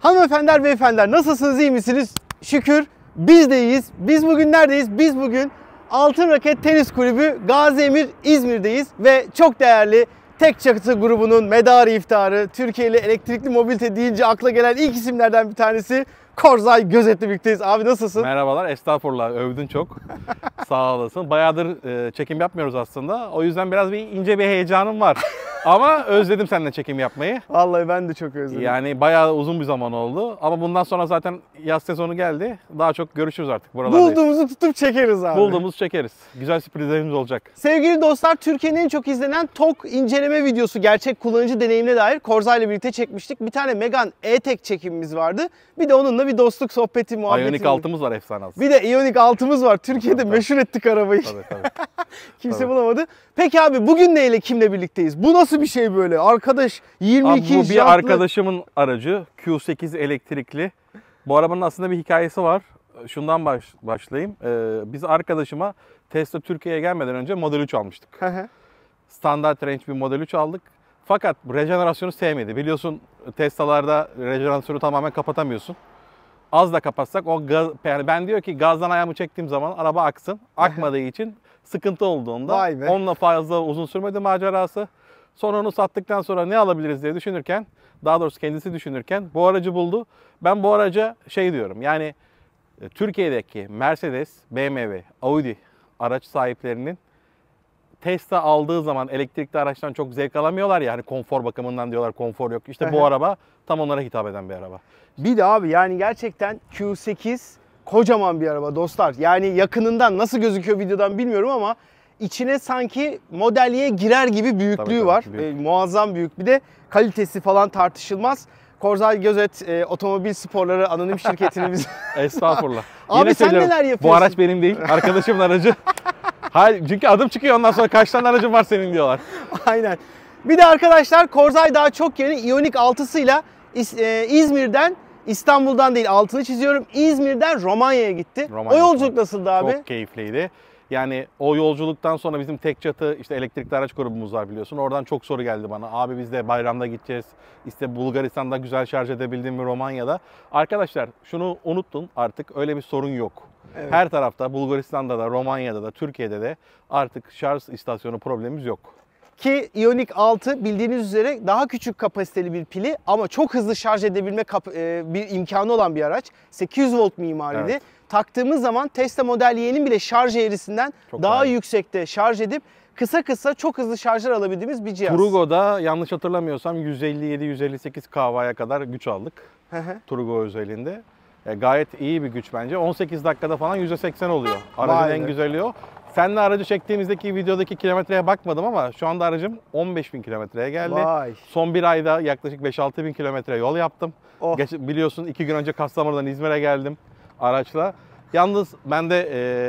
Hanımefendiler, beyefendiler nasılsınız, iyi misiniz? Şükür biz de iyiyiz. Biz bugün neredeyiz? Biz bugün Altın Raket Tenis Kulübü Gaziemir İzmir'deyiz ve çok değerli Tek Çatı grubunun medarı iftiharı, Türkiye'li elektrikli mobilite deyince akla gelen ilk isimlerden bir tanesi Korzay Gözet'le birlikteyiz. Abi nasılsın? Merhabalar, estağfurullah, övdün çok. Sağ olasın. Bayağıdır çekim yapmıyoruz aslında. O yüzden biraz ince bir heyecanım var. Ama özledim seninle çekim yapmayı. Vallahi ben de çok özledim. Yani bayağı uzun bir zaman oldu. Ama bundan sonra zaten yaz sezonu geldi. Daha çok görüşürüz artık buralardayız. Bulduğumuzu tutup çekeriz abi. Bulduğumuzu çekeriz. Güzel sürprizlerimiz olacak. Sevgili dostlar, Türkiye'nin en çok izlenen TOG inceleme videosu gerçek kullanıcı deneyimine dair Korzay'la birlikte çekmiştik. Bir tane Megane E-Tech çekimimiz vardı. Bir de onunla bir dostluk sohbeti, muhabbeti. Ioniq 6'mız var, efsane aslında. Bir de Ioniq 6'mız var. Türkiye'de tabii. meşhur ettik arabayı. Tabii. Kimse Tabii. bulamadı. Peki abi bugün neyle, kimle birlikteyiz? Bu nasıl bir şey böyle? Arkadaş 22 Abi bu bir jantlı. arkadaşımın aracı. Q8 elektrikli. Bu arabanın aslında bir hikayesi var. Şundan başlayayım. Biz arkadaşıma Tesla Türkiye'ye gelmeden önce Model 3 almıştık. Standart range bir Model 3 aldık. Fakat rejenerasyonu sevmedi. Biliyorsun Tesla'larda rejenerasyonu tamamen kapatamıyorsun. Az da kapatsak o gaz, yani ben diyor ki gazdan ayağımı çektiğim zaman araba aksın. Akmadığı için sıkıntı olduğunda onunla fazla uzun sürmedi macerası. Sonra onu sattıktan sonra ne alabiliriz diye düşünürken, daha doğrusu kendisi düşünürken bu aracı buldu. Ben bu araca şey diyorum, yani Türkiye'deki Mercedes, BMW, Audi araç sahiplerinin Tesla aldığı zaman elektrikli araçtan çok zevk alamıyorlar ya, hani konfor bakımından diyorlar, konfor yok. İşte bu araba tam onlara hitap eden bir araba. Bir de abi yani gerçekten Q8 kocaman bir araba dostlar. Yani yakınından nasıl gözüküyor videodan bilmiyorum ama içine sanki Model Y'ye girer gibi büyüklüğü Tabii, var. büyük. Muazzam büyük. Bir de kalitesi falan tartışılmaz. Korzay Gözet Otomobil Sporları Anonim Şirketi'ni biz... Estağfurullah. Abi Yine sen söylüyorum, neler yapıyorsun? Bu araç benim değil, arkadaşımın aracı. Hayır, çünkü adım çıkıyor, ondan sonra kaç tane aracın var senin diyorlar. Aynen. Bir de arkadaşlar Korzay daha çok yeni Ioniq 6'sıyla İzmir'den, İstanbul'dan değil, altını çiziyorum, İzmir'den Romanya'ya gitti. O yolculuk nasıldı abi? Çok keyifliydi. Yani o yolculuktan sonra bizim Tek Çatı işte elektrikli araç grubumuz var biliyorsun. Oradan çok soru geldi bana. Abi biz de bayramda gideceğiz. İşte Bulgaristan'da güzel şarj edebildim mi, Romanya'da. Arkadaşlar şunu unuttun, artık öyle bir sorun yok. Evet. Her tarafta, Bulgaristan'da da, Romanya'da da, Türkiye'de de artık şarj istasyonu problemimiz yok. Ki Ioniq 6 bildiğiniz üzere daha küçük kapasiteli bir pili ama çok hızlı şarj edebilme bir imkanı olan bir araç. 800 volt mimarili. Evet. Taktığımız zaman Tesla Model Y'nin bile şarj eğrisinden Çok daha iyi. yüksekte şarj edip kısa çok hızlı şarjlar alabildiğimiz bir cihaz. Turgo'da yanlış hatırlamıyorsam 157-158 kW'ya kadar güç aldık. Turgo özelinde. Gayet iyi bir güç bence. 18 dakikada falan %80 oluyor. Aracın en güzeli o. Seninle aracı çektiğimizdeki videodaki kilometreye bakmadım ama şu anda aracım 15.000 kilometreye geldi. Vay. Son bir ayda yaklaşık 5-6 bin kilometre yol yaptım. Oh. Biliyorsun 2 gün önce Kastamonu'dan İzmir'e geldim araçla. Yalnız bende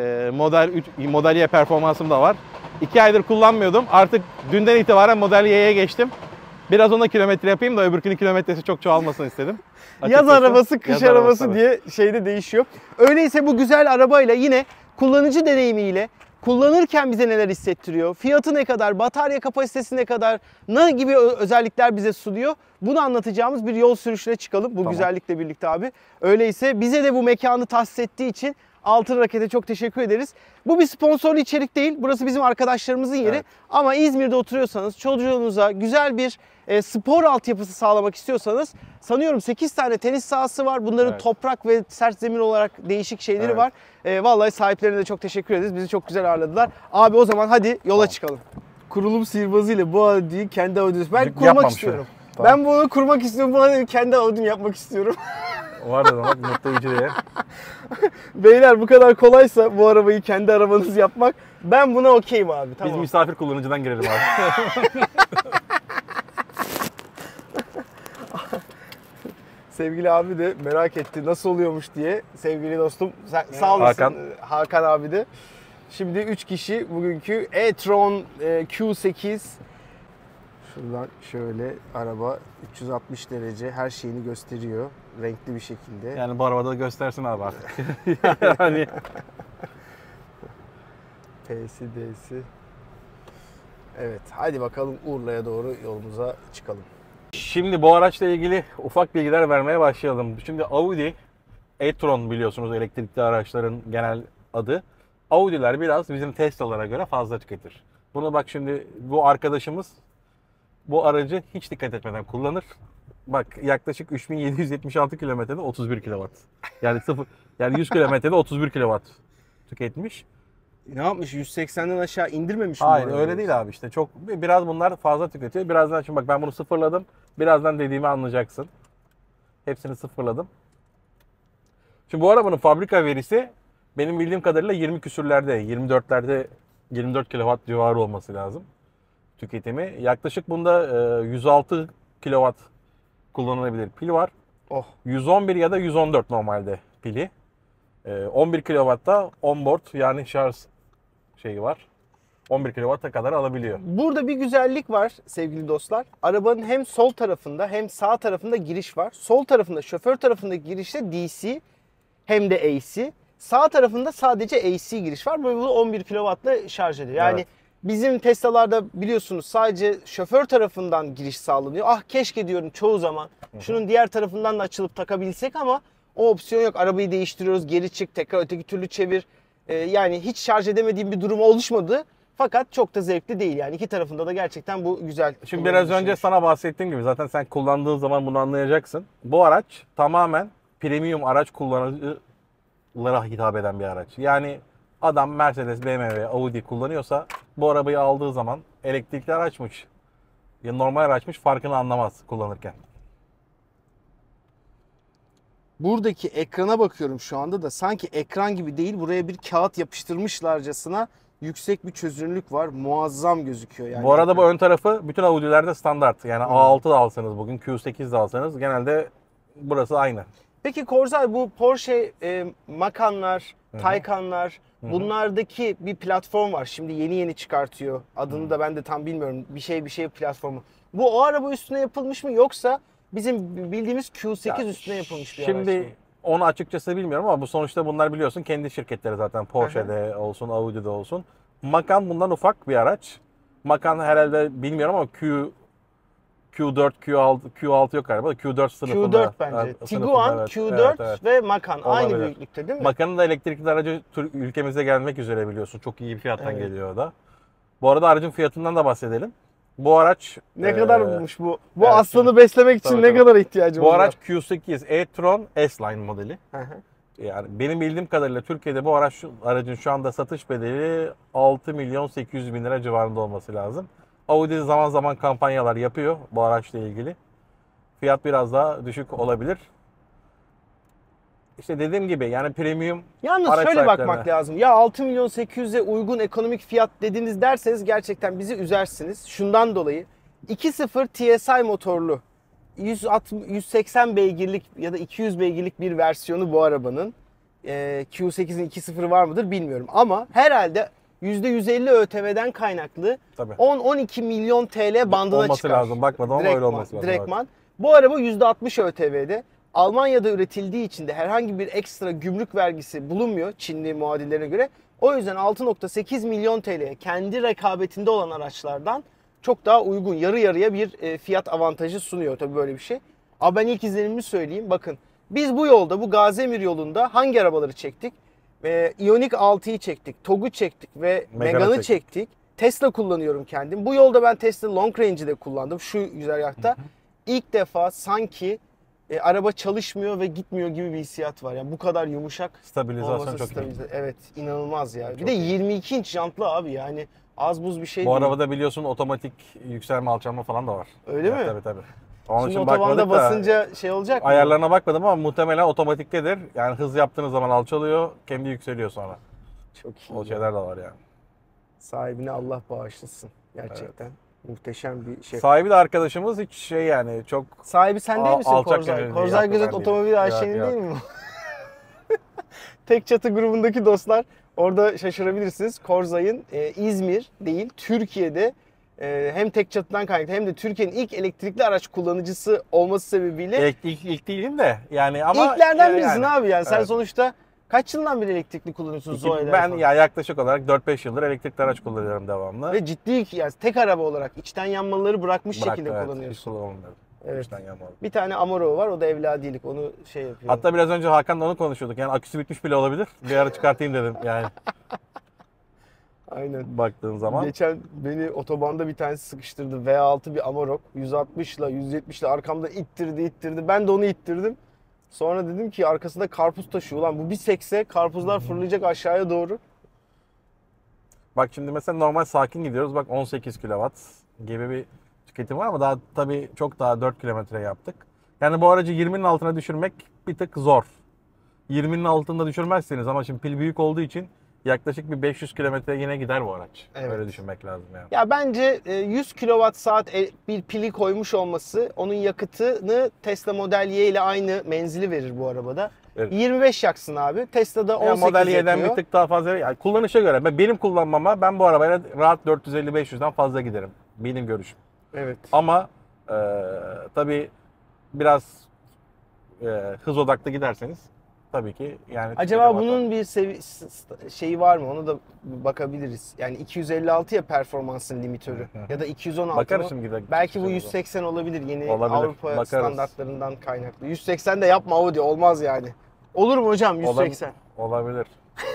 Model Y performansım da var. 2 aydır kullanmıyordum. Artık dünden itibaren Model Y'ye geçtim. Biraz ona kilometre yapayım da öbürkünün kilometresi çok çoğalmasın istedim. Yaz arabası, kış arabası tabii. diye şeyde değişiyor. Öyleyse bu güzel arabayla yine kullanıcı deneyimiyle kullanırken bize neler hissettiriyor, fiyatı ne kadar, batarya kapasitesi ne kadar, ne gibi özellikler bize sunuyor, bunu anlatacağımız bir yol sürüşüne çıkalım bu güzellikle birlikte abi. Öyleyse bize de bu mekanı tahsis ettiği için Altın Raket'e çok teşekkür ederiz. Bu bir sponsorlu içerik değil. Burası bizim arkadaşlarımızın yeri. Evet. Ama İzmir'de oturuyorsanız, çocuğunuza güzel bir spor altyapısı sağlamak istiyorsanız, sanıyorum 8 tane tenis sahası var. Bunların toprak ve sert zemin olarak değişik şeyleri var. Vallahi sahiplerine de çok teşekkür ederiz. Bizi çok güzel ağırladılar. Abi o zaman hadi yola çıkalım. Kurulum sihirbazıyla bu Audi'yi kendi Audi'si. Ben kurmak istiyorum. Tamam. Ben bunu kurmak istiyorum. Bu Audi'yi kendi Audi'mi yapmak istiyorum. Var da bak, mutlu diye. Beyler bu kadar kolaysa bu arabayı kendi arabanız yapmak, ben buna okeyim abi. Tamam. Biz misafir kullanıcıdan girelim abi. Sevgili abi de merak etti nasıl oluyormuş diye. Sevgili dostum sağ olasın Hakan abi de. Şimdi 3 kişi bugünkü e-tron Q8. Şuradan şöyle araba 360 derece her şeyini gösteriyor. Renkli bir şekilde. Yani bu arabada göstersin abi artık. Yani. P'si D'si. Evet hadi bakalım Urla'ya doğru yolumuza çıkalım. Şimdi bu araçla ilgili ufak bilgiler vermeye başlayalım. Şimdi Audi e-tron biliyorsunuz elektrikli araçların genel adı. Audi'ler biraz bizim Tesla'lara göre fazla tüketir. Bunu bak şimdi bu arkadaşımız bu aracı hiç dikkat etmeden kullanır. Bak yaklaşık 3776 kilometrede 31 kW. Yani 100 kilometrede 31 kW tüketmiş. Ne yapmış? 180'den aşağı indirmemiş mi? Hayır öyle değil abi işte. Biraz bunlar fazla tüketiyor. Birazdan şimdi bak ben bunu sıfırladım. Birazdan dediğimi anlayacaksın. Hepsini sıfırladım. Şimdi bu arabanın fabrika verisi benim bildiğim kadarıyla 20 küsürlerde, 24'lerde 24 kW civarı olması lazım tüketimi. Yaklaşık bunda 106 kW kullanılabilir pil var. Oh. 111 ya da 114 normalde pili. 11 kW'da onboard yani şarj şeyi var. 11 kW'a kadar alabiliyor. Burada bir güzellik var sevgili dostlar. Arabanın hem sol tarafında hem sağ tarafında giriş var. Sol tarafında, şoför tarafındaki girişte DC hem de AC. Sağ tarafında sadece AC giriş var. Böyle 11 kW'la şarj ediyor. Yani Evet. bizim Tesla'larda biliyorsunuz sadece şoför tarafından giriş sağlanıyor. Ah keşke diyorum çoğu zaman şunun diğer tarafından da açılıp takabilsek ama o opsiyon yok. Arabayı değiştiriyoruz, geri çık, tekrar öteki türlü çevir. Yani hiç şarj edemediğim bir durum oluşmadı. Fakat çok da zevkli değil yani. İki tarafında da gerçekten bu güzel. Şimdi biraz önce sana bahsettiğim gibi zaten sen kullandığın zaman bunu anlayacaksın. Bu araç tamamen premium araç kullanıcılara hitap eden bir araç. Yani adam Mercedes, BMW, Audi kullanıyorsa bu arabayı aldığı zaman elektrikli araçmış ya normal araçmış farkını anlamaz kullanırken. Buradaki ekrana bakıyorum şu anda da sanki ekran gibi değil. Buraya bir kağıt yapıştırmışlarcasına yüksek bir çözünürlük var. Muazzam gözüküyor yani. Bu arada bu ön tarafı bütün Audi'lerde standart. Yani A6 da alsanız bugün Q8 de alsanız genelde burası aynı. Peki Korzay bu Porsche Macan'lar, Taycan'lar bunlardaki bir platform var. Şimdi yeni çıkartıyor. Adını da ben de tam bilmiyorum. Bir şey platformu. Bu o araba üstüne yapılmış mı yoksa bizim bildiğimiz Q8 üstüne yapılmış bir araç mı? Şimdi onu açıkçası bilmiyorum ama bu sonuçta bunlar biliyorsun kendi şirketleri zaten. Porsche'de olsun, Audi'de olsun. Macan bundan ufak bir araç. Macan herhalde bilmiyorum ama Q4, Q6 yok galiba. Q4 sınıfında. Q4 bence. Evet, Tiguan, evet. Q4 Evet. ve Macan aynı Olabilir. büyüklükte değil mi? Macan'ın da elektrikli aracı ülkemize gelmek üzere biliyorsun. Çok iyi bir fiyattan Evet. geliyor o da. Bu arada aracın fiyatından da bahsedelim. Bu araç Ne kadarmış bu? Bu evet, aslanı beslemek için tabii, ne tabii. kadar ihtiyacımız Bu var? araç Q8 e-tron S-Line modeli. Hı hı. Yani benim bildiğim kadarıyla Türkiye'de bu aracın şu anda satış bedeli 6 milyon 800 bin lira civarında olması lazım. Audi zaman zaman kampanyalar yapıyor bu araçla ilgili. Fiyat biraz daha düşük olabilir. İşte dediğim gibi yani premium Yalnız araç şöyle sahiplerine. bakmak lazım. Ya 6 milyon 800'e uygun ekonomik fiyat dediniz derseniz gerçekten bizi üzersiniz. Şundan dolayı 2.0 TSI motorlu 180 beygirlik ya da 200 beygirlik bir versiyonu bu arabanın. Q8'in 2.0 var mıdır bilmiyorum ama herhalde %150 ÖTV'den kaynaklı Tabii. 10-12 milyon TL bandına olması çıkar. lazım. Bakmadım ama öyle olması lazım. Direktman. Bu araba %60 ÖTV'de. Almanya'da üretildiği için de herhangi bir ekstra gümrük vergisi bulunmuyor Çinli muadillerine göre. O yüzden 6.8 milyon TL'ye kendi rekabetinde olan araçlardan çok daha uygun, yarı yarıya bir fiyat avantajı sunuyor tabii böyle bir şey. Ama ben ilk izlenimimi söyleyeyim. Bakın biz bu yolda, bu Gaziemir yolunda hangi arabaları çektik? Ioniq 6'yı çektik, TOG'u çektik ve Megane'ı çektik. Tesla kullanıyorum kendim. Bu yolda ben Tesla Long Range'i de kullandım şu güzergahta. İlk defa sanki araba çalışmıyor ve gitmiyor gibi bir hissiyat var. Yani bu kadar yumuşak Stabilizasyon olması çok iyi. Evet, inanılmaz ya. Bir Çok de iyi. 22 inç jantlı abi yani az buz bir şey Bu değil. arabada biliyorsun otomatik yükselme alçalma falan da var. Öyle mi? Tabii. Onun Şimdi için otobanda bakmadık da basınca şey olacak mı? ayarlarına bakmadım ama muhtemelen otomatiktedir. Yani hız yaptığınız zaman alçalıyor, kendi yükseliyor sonra. Çok iyi. O şeyler de var yani. Sahibine Allah bağışlasın. Gerçekten muhteşem bir şey. Sahibi de arkadaşımız hiç şey yani çok Sahibi sen değil misin alçak Korzay? gönüllü, Korzay yok, Gözet ben değilim. Otomobil AŞ'nin Yok. değil mi? Tek Çatı grubundaki dostlar orada şaşırabilirsiniz. Korzay'ın İzmir değil Türkiye'de hem tek çatıdan kaynaklı hem de Türkiye'nin ilk elektrikli araç kullanıcısı olması sebebiyle ilk değilim de yani ama ilklerden birisin abi yani. Sen Evet. sonuçta kaç yıldan beri elektrikli kullanıyorsun Zoe'ler Ben falan? ya yaklaşık olarak 4-5 yıldır elektrikli araç kullanıyorum devamlı. Ve ciddi yani tek araba olarak içten yanmaları bırakmış Bıraktım, şekilde evet, hiç kullanıyorsun. kullanmıyorum. Evet. 3 tane Yamaha. Bir tane Amarok var, o da evladilik, onu şey yapıyor. Hatta biraz önce Hakan'la onu konuşuyorduk. Yani aküsü bitmiş bile olabilir. Bir ara çıkartayım dedim yani. Aynen. Baktığın zaman. Geçen beni otobanda bir tanesi sıkıştırdı. V6 bir Amarok. 160 ile 170 ile arkamda ittirdi. Ben de onu ittirdim. Sonra dedim ki arkasında karpuz taşıyor. Ulan bu bir sekse karpuzlar fırlayacak aşağıya doğru. Bak şimdi mesela normal sakin gidiyoruz. Bak 18 kW gibi bir tüketim var ama daha tabii çok daha 4 kilometre yaptık. Yani bu aracı 20'nin altına düşürmek bir tık zor. 20'nin altında düşürmezseniz ama şimdi pil büyük olduğu için yaklaşık bir 500 kilometre yine gider bu araç. Evet. Öyle düşünmek lazım yani. Ya bence 100 kWh bir pili koymuş olması onun yakıtını Tesla Model Y ile aynı menzili verir bu arabada. Evet. 25 yaksın abi. Tesla'da 18 Yani Model Y'den yakıyor. bir tık daha fazla. Yani kullanışa göre benim kullanmama ben bu arabayla rahat 450-500'den fazla giderim. Benim görüşüm. Evet. Ama tabii biraz hız odaklı giderseniz tabii ki yani. Acaba bunun bir şeyi var mı? Onu da bakabiliriz. Yani 256 ya performansın limitörü ya da 216 Bakarız mı? şimdi. Belki bu 180 olabilir yeni Olabilir. Avrupa Bakarız. standartlarından kaynaklı. 180 de yapma Audi, olmaz yani. Olur mu hocam 180? Olabilir.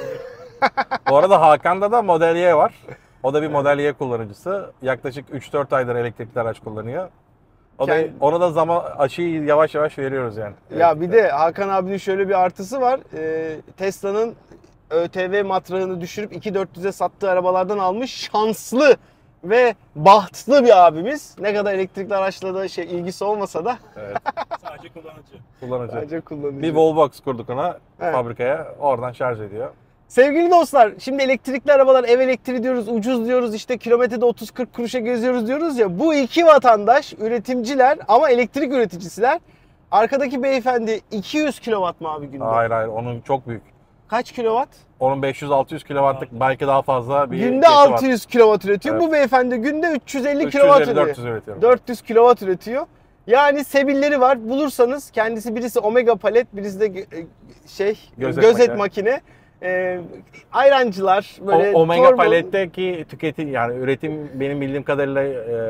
Bu arada Hakan'da da Model Y var. O da bir Model Y kullanıcısı. Yaklaşık 3-4 aydır elektrikli araç kullanıyor. Ona da zaman aşıyı yavaş yavaş veriyoruz yani. Ya bir de Hakan abinin şöyle bir artısı var. Tesla'nın ÖTV matrahını düşürüp 2400'e sattığı arabalardan almış şanslı ve bahtlı bir abimiz. Ne kadar elektrikli araçla da ilgisi olmasa da. Evet. Sadece kullanıcı. Kullanıcı. Sadece kullanıcı. Bir Wallbox kurduk ona Evet. fabrikaya. Oradan şarj ediyor. Sevgili dostlar, şimdi elektrikli arabalar, ev elektriği diyoruz, ucuz diyoruz, işte kilometrede 30-40 kuruşa geziyoruz diyoruz ya. Bu iki vatandaş, üretimciler ama elektrik üreticisiler. Arkadaki beyefendi 200 kilowatt mı abi günde? Hayır onun çok büyük. Kaç kilowatt? Onun 500-600 kW'lık belki daha fazla bir Günde sesi var. 600 kilowatt üretiyor. Evet. Bu beyefendi günde 350 kilowatt üretiyor. 400 üretiyorum. 400 kilowatt üretiyor. Yani sebilleri var. Bulursanız kendisi, birisi Omega Palet, birisi de gözet makine. Ayrancılar böyle Omega Palet'teki tüketim yani üretim benim bildiğim kadarıyla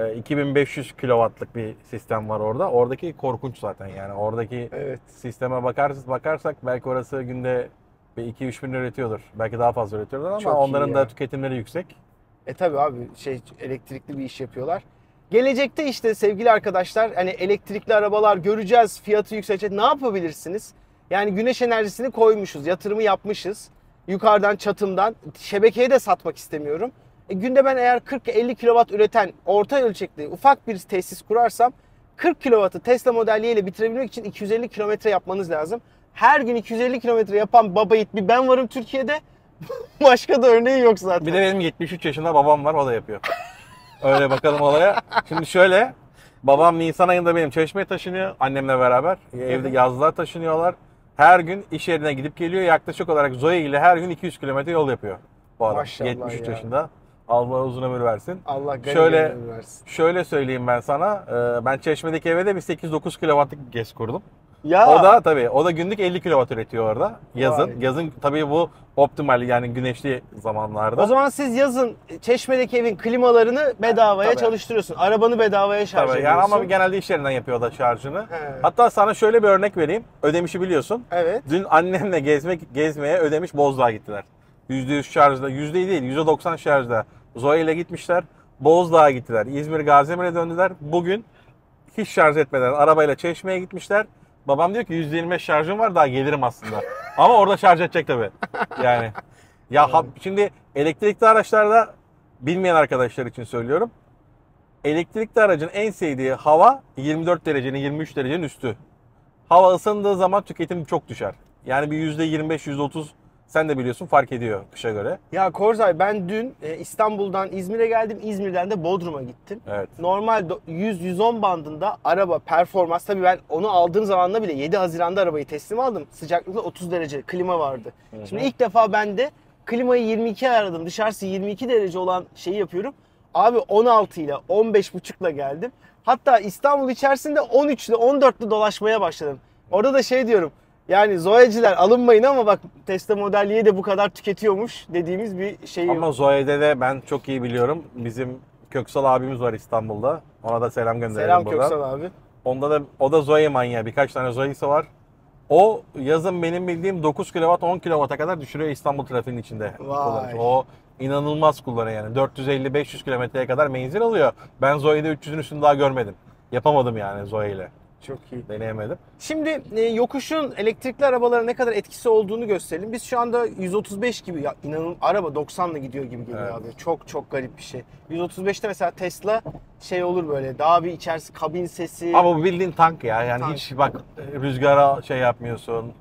2500 kW'lık bir sistem var orada. Oradaki korkunç zaten yani oradaki sisteme bakarsak belki orası günde 2-3 bin üretiyordur. Belki daha fazla üretiyorlar ama çok onların da tüketimleri yüksek. Tabii abi elektrikli bir iş yapıyorlar. Gelecekte işte sevgili arkadaşlar hani elektrikli arabalar göreceğiz, fiyatı yükselecek. Ne yapabilirsiniz? Yani güneş enerjisini koymuşuz, yatırımı yapmışız. Yukarıdan, çatımdan, şebekeye de satmak istemiyorum. Günde ben eğer 40-50 kW üreten orta ölçekli ufak bir tesis kurarsam 40 kW'ı Tesla Model Y ile bitirebilmek için 250 kilometre yapmanız lazım. Her gün 250 kilometre yapan baba yiğit bir ben varım Türkiye'de. Başka da örneği yok zaten. Bir de benim 73 yaşında babam var, o da yapıyor. Öyle bakalım olaya. Şimdi şöyle, babam Nisan ayında benim Çeşme'ye taşınıyor annemle beraber. Evde yazlığa taşınıyorlar. Her gün iş yerine gidip geliyor. Yaklaşık olarak Zoe ile her gün 200 kilometre yol yapıyor. Bu adam. Maşallah 73 ya. yaşında. Allah uzun ömür versin. Allah şöyle versin. Şöyle söyleyeyim ben sana. Ben Çeşme'deki eve de bir 8-9 kW'lık GES kurdum. Ya. O da günlük 50 kW üretiyor orada. Yazın. Vay. Yazın tabii bu optimal yani güneşli zamanlarda. O zaman siz yazın Çeşme'deki evin klimalarını bedavaya Tabii. çalıştırıyorsun. Arabanı bedavaya şarj Tabii ediyorsun. yani ama genelde iş yerinden yapıyor o da şarjını. He. Hatta sana şöyle bir örnek vereyim. Ödemiş'i biliyorsun. Evet. Dün annemle gezmeye Ödemiş Bozdağ'a gittiler. %100 şarjda, %100 değil %90 şarjda. Zoe ile gitmişler. Bozdağ'a gittiler. İzmir Gaziemir'e döndüler. Bugün hiç şarj etmeden arabayla Çeşme'ye gitmişler. Babam diyor ki %25 şarjım var, daha gelirim aslında. Ama orada şarj edecek tabii. Yani şimdi elektrikli araçlarda, bilmeyen arkadaşlar için söylüyorum. Elektrikli aracın en sevdiği hava 24 derecenin 23 derecenin üstü. Hava ısındığı zaman tüketim çok düşer. Yani bir %25 %30 sen de biliyorsun fark ediyor kışa göre. Ya Korzay, ben dün İstanbul'dan İzmir'e geldim. İzmir'den de Bodrum'a gittim. Evet. Normal 100-110 bandında araba performans. Tabii ben onu aldığım zamanla bile 7 Haziran'da arabayı teslim aldım. Sıcaklıkta 30 derece klima vardı. Hı hı. Şimdi ilk defa ben de klimayı 22 ayarladım. Dışarısı 22 derece olan şeyi yapıyorum. Abi 16 ile 15,5 ile geldim. Hatta İstanbul içerisinde 13'lü 14'lü dolaşmaya başladım. Orada da şey diyorum. Yani Zoe'ciler alınmayın ama bak Tesla Model Y de bu kadar tüketiyormuş dediğimiz bir şey. Ama Zoe'de de ben çok iyi biliyorum. Bizim Köksal abimiz var İstanbul'da. Ona da selam gönderelim Selam buradan. Köksal abi. Onda da o da Zoe manyağı. Birkaç tane Zoe'si var. O yazın benim bildiğim 9 kW 10 kW'a kadar düşürüyor İstanbul trafiğinin içinde. Vay. O inanılmaz kullanıyor yani. 450-500 kilometreye kadar menzil alıyor. Ben Zoe'de 300'ün üstünü daha görmedim. Yapamadım yani Zoe ile. Çok iyi. Deneyemedim. Şimdi yokuşun elektrikli arabalara ne kadar etkisi olduğunu gösterelim. Biz şu anda 135 gibi, ya inanın araba 90'la gidiyor gibi geliyor Evet. abi. Çok çok garip bir şey. 135'te mesela Tesla şey olur böyle, daha bir içerisi kabin sesi. Ama bu bildiğin tank ya. Yani Tank. hiç bak rüzgara şey yapmıyorsun.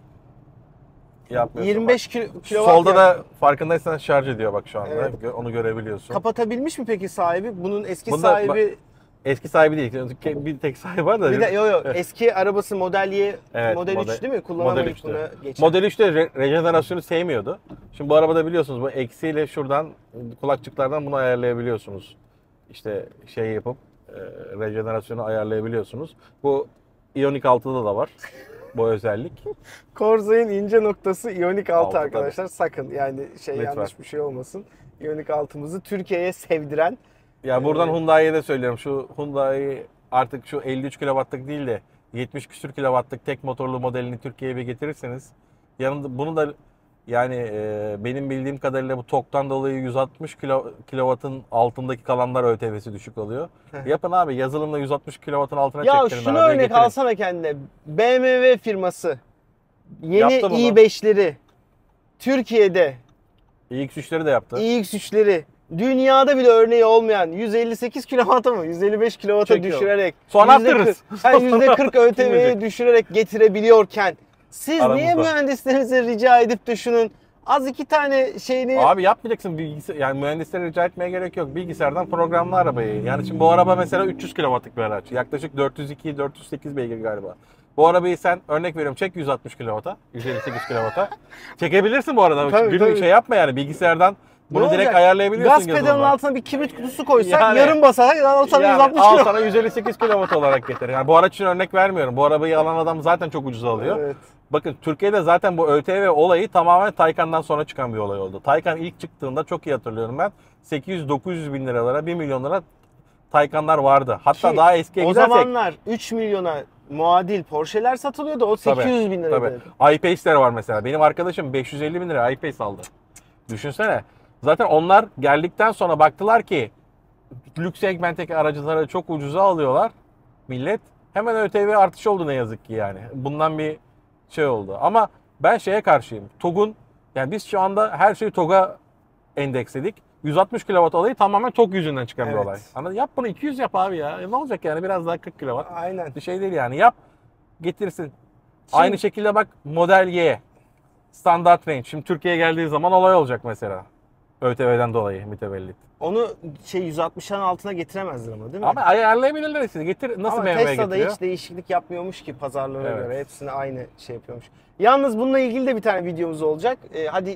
25 kW. Solda da farkındaysan şarj ediyor bak şu anda. Evet. Onu görebiliyorsun. Kapatabilmiş mi peki sahibi? Bunun eski Bunda sahibi eski sahibi değil. Bir tek sahibi var da. bir de yo eski arabası Model Y, Evet, Model 3 değil mi? Model Kullanamayıp 3'tü. buna geçen. Model 3'te rejenerasyonu sevmiyordu. Şimdi bu arabada biliyorsunuz bu eksiyle şuradan kulakçıklardan bunu ayarlayabiliyorsunuz. İşte şey yapıp rejenerasyonu ayarlayabiliyorsunuz. Bu Ioniq 6'da da var bu özellik. Corsa'nın ince noktası Ioniq 6 Altı, arkadaşlar. Sakın yani Lütfen. yanlış bir şey olmasın. Ioniq 6'mızı Türkiye'ye sevdiren. Ya buradan Hyundai'ye de söylüyorum. Şu Hyundai artık şu 53 kW'lık değil de 70 küsür kW'lık tek motorlu modelini Türkiye'ye bir getirirseniz yanında bunu da yani benim bildiğim kadarıyla bu TOGG'dan dolayı 160 kW'ın altındaki kalanlar ÖTV'si düşük oluyor. Yapın abi yazılımla 160 kW'ın altına Ya çektirin şunu arabayı, örnek getirin. alsana kendine. BMW firması yeni Yaptı bunu. i5'leri Türkiye'de, iX3'leri de yaptı. iX3'leri dünyada bile örneği olmayan 158 kW'a mı 155 kW'a Çekiyor. düşürerek Sonra %40 arttırırız. %40 ÖTV'ye Bilmeyecek. düşürerek getirebiliyorken siz niye Aramızda. mühendislerinize rica edip de şunun az iki tane şeyini Abi yapmayacaksın bilgisayar, yani mühendislere rica etmeye gerek yok. Bilgisayardan programla arabayı. Yani şimdi bu araba mesela 300 kW'lık bir araç. Yaklaşık 402-408 beygir galiba. Bu arabayı sen örnek veriyorum çek 160 kW'a, 158 kW'a. Çekebilirsin bu arada. Tabii, Günlük tabii. şey yapma yani bilgisayardan bunu Ne direkt olacak? ayarlayabiliyorsun. Gaz pedalının yazılımla. altına bir kibrit kutusu koysak Yani- yarım basarak al sana Yani 160 al kilo. sana 158 kW olarak getir. Yani bu araç için örnek vermiyorum. Bu arabayı alan adam zaten çok ucuz alıyor. Evet. Bakın Türkiye'de zaten bu ÖTV olayı tamamen Taycan'dan sonra çıkan bir olay oldu. Taycan ilk çıktığında çok iyi hatırlıyorum ben. 800-900 bin liralara, 1 milyon lira Taycan'lar vardı. Hatta Ki daha eskiye o gidersek. zamanlar 3 milyona muadil Porsche'ler satılıyordu. O 800 bin liraydı. Tabii. I-Pace'ler var mesela. Benim arkadaşım 550 bin lira I-Pace aldı. Düşünsene. Zaten onlar geldikten sonra baktılar ki lüks segmentteki aracıları çok ucuza alıyorlar. Millet hemen ÖTV artış oldu ne yazık ki yani. Bundan bir şey oldu. Ama ben şeye karşıyım. TOGG'un yani biz şu anda her şeyi TOGG'a endeksledik. 160 kW olayı tamamen TOGG yüzünden çıkan bir Evet. olay. Anladın? Yap bunu 200 yap abi ya. Ne olacak yani biraz daha 40 kW. Aynen. Bir şey değil yani. Yap getirsin. Aynı şekilde bak Model Y. Standart range. Şimdi Türkiye'ye geldiği zaman olay olacak mesela. ÖTV'den dolayı mütevellit. Onu 160'ın altına getiremezler ama değil mi? Ama ayarlayabilirler işte. Getir nasıl Ama BMW Tesla'da getiriyor? hiç değişiklik yapmıyormuş ki pazarlara Evet. göre. Hepsini aynı şey yapıyormuş. Yalnız bununla ilgili de bir tane videomuz olacak. Hadi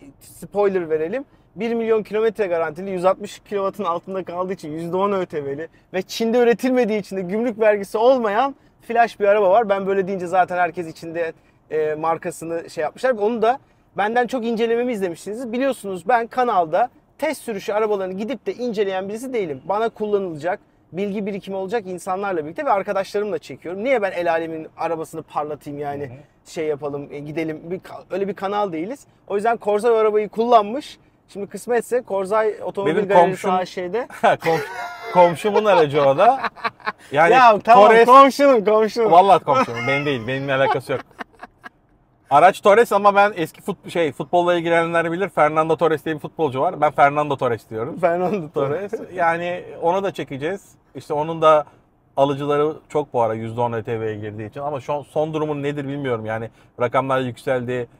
spoiler verelim. 1 milyon kilometre garantili 160 kW'ın altında kaldığı için %10 ÖTV'li ve Çin'de üretilmediği için de gümrük vergisi olmayan flash bir araba var. Ben böyle deyince zaten herkes içinde markasını şey yapmışlar. Onu da benden çok incelememi izlemişsiniz. Biliyorsunuz ben kanalda test sürüşü arabalarını gidip de inceleyen birisi değilim. Bana kullanılacak, bilgi birikimi olacak insanlarla birlikte ve arkadaşlarımla çekiyorum. Niye ben el alemin arabasını parlatayım yani şey yapalım, gidelim. Öyle bir kanal değiliz. O yüzden Corsa arabayı kullanmış. Şimdi kısmetse Korzay Otomobil Benim Galerisi komşum- AŞ'de. Komşumun aracı o da. Yani Ya tamam Torres, komşunun. vallahi komşumun benim değil. Benimle alakası yok. Araç Torres ama ben eski futbolla ilgilenenler bilir. Fernando Torres diye bir futbolcu var. Ben Fernando Torres diyorum. Fernando Torres. Yani onu da çekeceğiz. İşte onun da alıcıları çok bu ara %10 ÖTV'ye girdiği için. Ama son durumun nedir bilmiyorum. Yani rakamlar yükseldi.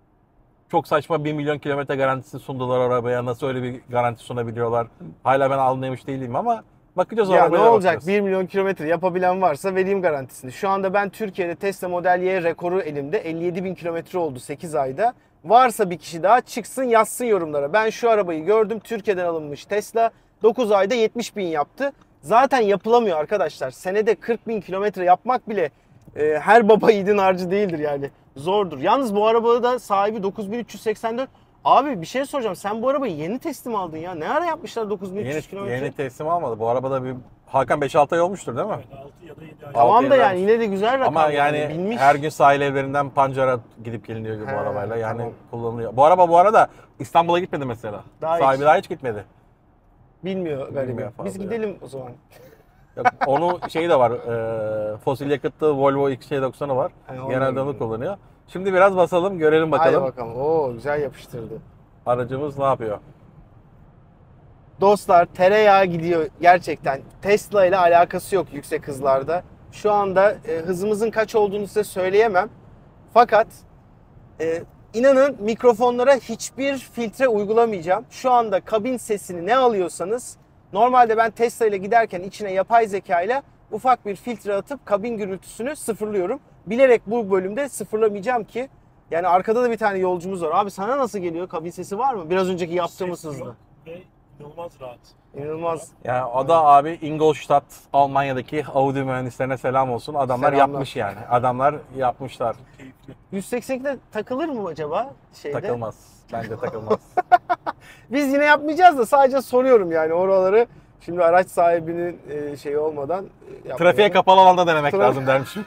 Çok saçma 1 milyon kilometre garantisi sundular arabaya. Nasıl öyle bir garanti sunabiliyorlar? Hala ben anlamış değilim ama bakacağız o Ya ne arabaya olacak? bakacağız. 1 milyon kilometre yapabilen varsa vereyim garantisini. Şu anda ben Türkiye'de Tesla Model Y rekoru elimde. 57 bin kilometre oldu 8 ayda. Varsa bir kişi daha çıksın yazsın yorumlara. Ben şu arabayı gördüm. Türkiye'den alınmış Tesla. 9 ayda 70 bin yaptı. Zaten yapılamıyor arkadaşlar. Senede 40 bin kilometre yapmak bile her baba yiğidin harcı değildir yani. Zordur. Yalnız bu arabada da sahibi 9384 Abi bir şey soracağım. Sen bu arabayı yeni teslim aldın ya. Ne ara yapmışlar 9300 kilometre? Yeni teslim almadı. Bu arabada bir Hakan 5-6 ay olmuştur değil mi? Evet, 6 ya da 7 ay. Tamam da Altı yani yıllar. yine de güzel rakam. Ama yani Binmiş. her gün sahil evlerinden pancara gidip geliniyor bu He, arabayla. Yani tamam. kullanılıyor. Bu araba bu arada İstanbul'a gitmedi mesela. Daha Sahibi hiç. daha hiç gitmedi. Bilmiyor galiba. Bilmiyor fazla Biz gidelim o zaman. Yok, onun şeyi de var. Fosil yakıtlı Volvo XC90'ı var. He, onu Genelde da onu bilmiyorum. kullanıyor. Şimdi biraz basalım, görelim Hadi bakalım. bakalım. Oo güzel yapıştırdı. Aracımız ne yapıyor? Dostlar tereyağı gidiyor gerçekten. Tesla ile alakası yok yüksek hızlarda. Şu anda hızımızın kaç olduğunu size söyleyemem. Fakat inanın mikrofonlara hiçbir filtre uygulamayacağım. Şu anda kabin sesini ne alıyorsanız normalde ben Tesla ile giderken içine yapay zeka ile ufak bir filtre atıp kabin gürültüsünü sıfırlıyorum. Bilerek bu bölümde sıfırlamayacağım ki yani arkada da bir tane yolcumuz var. Abi sana nasıl geliyor? Kabin sesi var mı? Biraz önceki yaptığımız Ses hızda. yok ve inanılmaz rahat. İnanılmaz. Yani o da abi Ingolstadt, Almanya'daki Audi mühendislerine selam olsun. Adamlar Selamlar. yapmış yani. Adamlar yapmışlar. Keyifli. 180'de takılır mı acaba şeyde? Takılmaz. Bence takılmaz. Biz yine yapmayacağız da sadece soruyorum yani oraları. Şimdi araç sahibinin şeyi olmadan Trafiğe kapalı alanda denemek Trafik- lazım dermişim.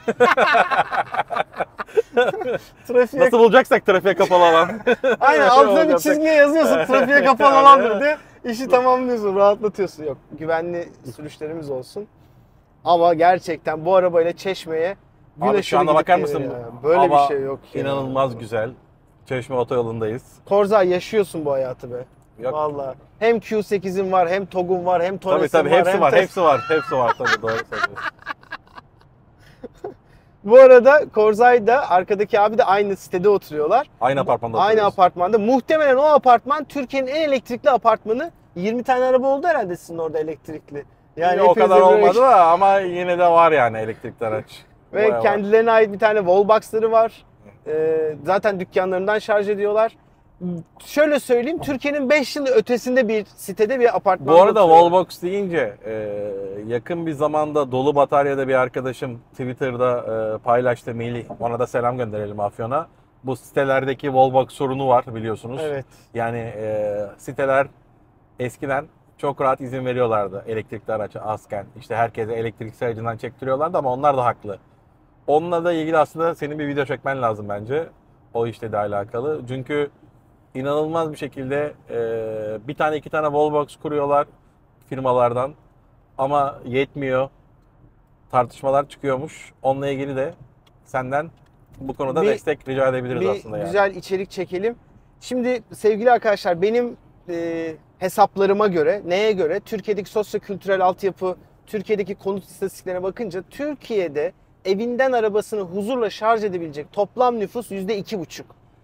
Trafiğe Nasıl bulacaksak trafiğe kapalı alan. aynen altına bir Olacak. çizgiye yazıyorsun trafiğe kapalı alandır diye işi tamamlıyorsun, rahatlatıyorsun. Yok, güvenli sürüşlerimiz olsun. Ama gerçekten bu arabayla Çeşme'ye gün Abi aşırı şu anda gidip bakar gelir mısın? ya. Böyle Hava bir şey yok ya. İnanılmaz güzel. Çeşme otoyolundayız. Korza yaşıyorsun bu hayatı be. Yok. Vallahi. Hem Q8'in var, hem TOG'un var, hem Tabii Torres'in tabii var. hepsi hem var, Tesla. hepsi var, hepsi var tabii doğru söylüyorsun. Bu arada Korzay'da arkadaki abi de aynı sitede oturuyorlar. Aynı apartmanda Aynı oturuyoruz. apartmanda. Muhtemelen o apartman Türkiye'nin en elektrikli apartmanı. 20 tane araba oldu herhalde sizin orada elektrikli. Yani o hepinize kadar böyle- olmadı da ama yine de var yani elektrikli araç. Ve Bayağı var. kendilerine ait bir tane wallbox'ları var. Zaten dükkanlarından şarj ediyorlar. Şöyle söyleyeyim, Türkiye'nin 5 yıl ötesinde bir sitede bir apartman. Bu arada Wallbox deyince yakın bir zamanda dolu bataryada bir arkadaşım Twitter'da paylaştı Melih. Ona da selam gönderelim Afyon'a. Bu sitelerdeki Wallbox sorunu var biliyorsunuz. Evet. Yani siteler eskiden çok rahat izin veriyorlardı elektrikli araç azken. İşte herkese elektrikli aracından çektiriyorlardı ama onlar da haklı. Onunla da ilgili aslında senin bir video çekmen lazım bence. O işle de alakalı. Çünkü inanılmaz bir şekilde bir tane iki tane wallbox kuruyorlar firmalardan ama yetmiyor. Tartışmalar çıkıyormuş. Onunla ilgili de senden bu konuda Bir- destek rica edebiliriz Bir aslında yani. güzel içerik çekelim. Şimdi sevgili arkadaşlar benim hesaplarıma göre, neye göre? Türkiye'deki sosyo-kültürel altyapı, Türkiye'deki konut istatistiklerine bakınca Türkiye'de evinden arabasını huzurla şarj edebilecek toplam nüfus %2,5.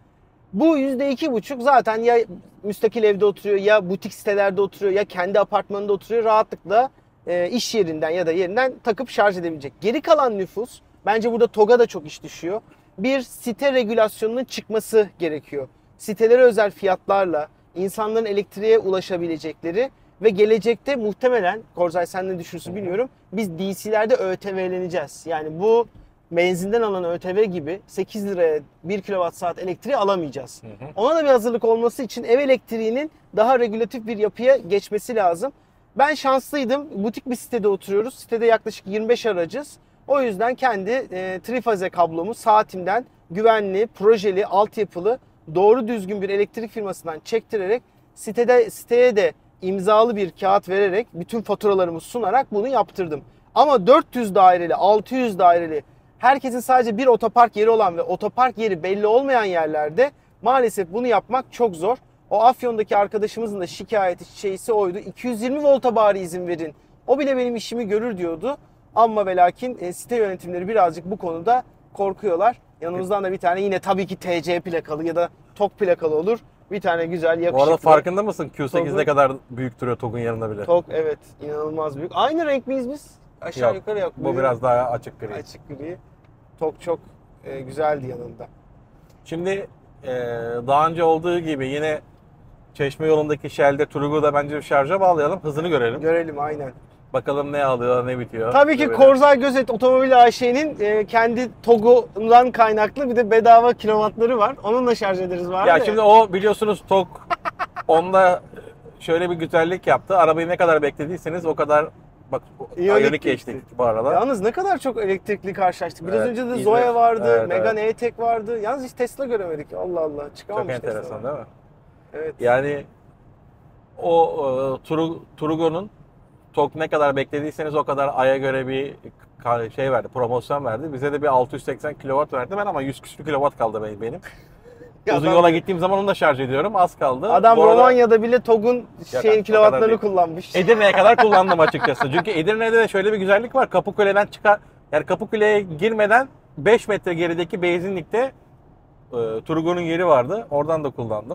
Bu %2,5 zaten ya müstakil evde oturuyor, ya butik sitelerde oturuyor, ya kendi apartmanında oturuyor. Rahatlıkla iş yerinden ya da yerinden takıp şarj edebilecek. Geri kalan nüfus, bence burada TOG'a da çok iş düşüyor. Bir site regülasyonunun çıkması gerekiyor. Sitelere özel fiyatlarla insanların elektriğe ulaşabilecekleri ve gelecekte muhtemelen, Korzay sen ne düşünürsün bilmiyorum, biz DC'lerde ÖTV'leneceğiz. Yani bu benzinden alınan ÖTV gibi 8 liraya 1 kWh elektriği alamayacağız. Ona da bir hazırlık olması için ev elektriğinin daha regülatif bir yapıya geçmesi lazım. Ben şanslıydım. Butik bir sitede oturuyoruz. Sitede yaklaşık 25 aracız. O yüzden kendi trifaze kablomu saatimden güvenli, projeli, altyapılı, doğru düzgün bir elektrik firmasından çektirerek siteye de imzalı bir kağıt vererek bütün faturalarımı sunarak bunu yaptırdım. Ama 400 daireli, 600 daireli herkesin sadece bir otopark yeri olan ve otopark yeri belli olmayan yerlerde maalesef bunu yapmak çok zor. O Afyon'daki arkadaşımızın da şikayeti şeysi oydu. 220 volta bari izin verin. O bile benim işimi görür diyordu. Ama ve lakin site yönetimleri birazcık bu konuda korkuyorlar. Yanımızdan da bir tane yine tabii ki TC plakalı ya da TOG plakalı olur. Bir tane güzel Bu yakışıklı. arada farkında mısın Q8 TOG'un- ne kadar büyük duruyor TOG'un yanında bile? TOG evet inanılmaz büyük. Aynı renk miyiz biz? Aşağı Yok, yukarı yok. bu biraz daha açık gri. açık gri. TOG çok güzeldi yanında. Şimdi daha önce olduğu gibi yine Çeşme yolundaki Shell'de Turgut'u da bence bir şarja bağlayalım. Hızını görelim. Görelim aynen. Bakalım ne alıyor, ne bitiyor. Tabii ki Böyle. Corsair Gözet Otomobil AŞ'nin kendi TOG'undan kaynaklı bir de bedava kilovatları var. Onunla şarj ederiz var Ya şimdi o biliyorsunuz TOG onda şöyle bir güzellik yaptı. Arabayı ne kadar beklediyseniz o kadar bak İyonik geçtik bu arada. Yalnız ne kadar çok elektrikli karşılaştık. Biraz Evet, önce de İzmir. Zoe vardı, Evet, Megane E-Tech vardı. Yalnız hiç Tesla göremedik. Allah Allah. Çok Çıkamamış enteresan Tesla. değil mi? Evet. Yani o Turugo'nun TOG ne kadar beklediyseniz o kadar Ay'a göre bir şey verdi, promosyon verdi. Bize de bir 680 kW verdi ben ama 100 küsur kW kaldı benim. Ya Uzun adam- yola gittiğim zaman onu da şarj ediyorum. Az kaldı. Adam Bu arada Romanya'da bile TOG'un o kadar kilovatlarını değil. kullanmış. Edirne'ye kadar kullandım açıkçası. Çünkü Edirne'de de şöyle bir güzellik var. Kapıkule'den yani Kapıkule'ye girmeden 5 metre gerideki benzinlikte Turgo'nun yeri vardı. Oradan da kullandım.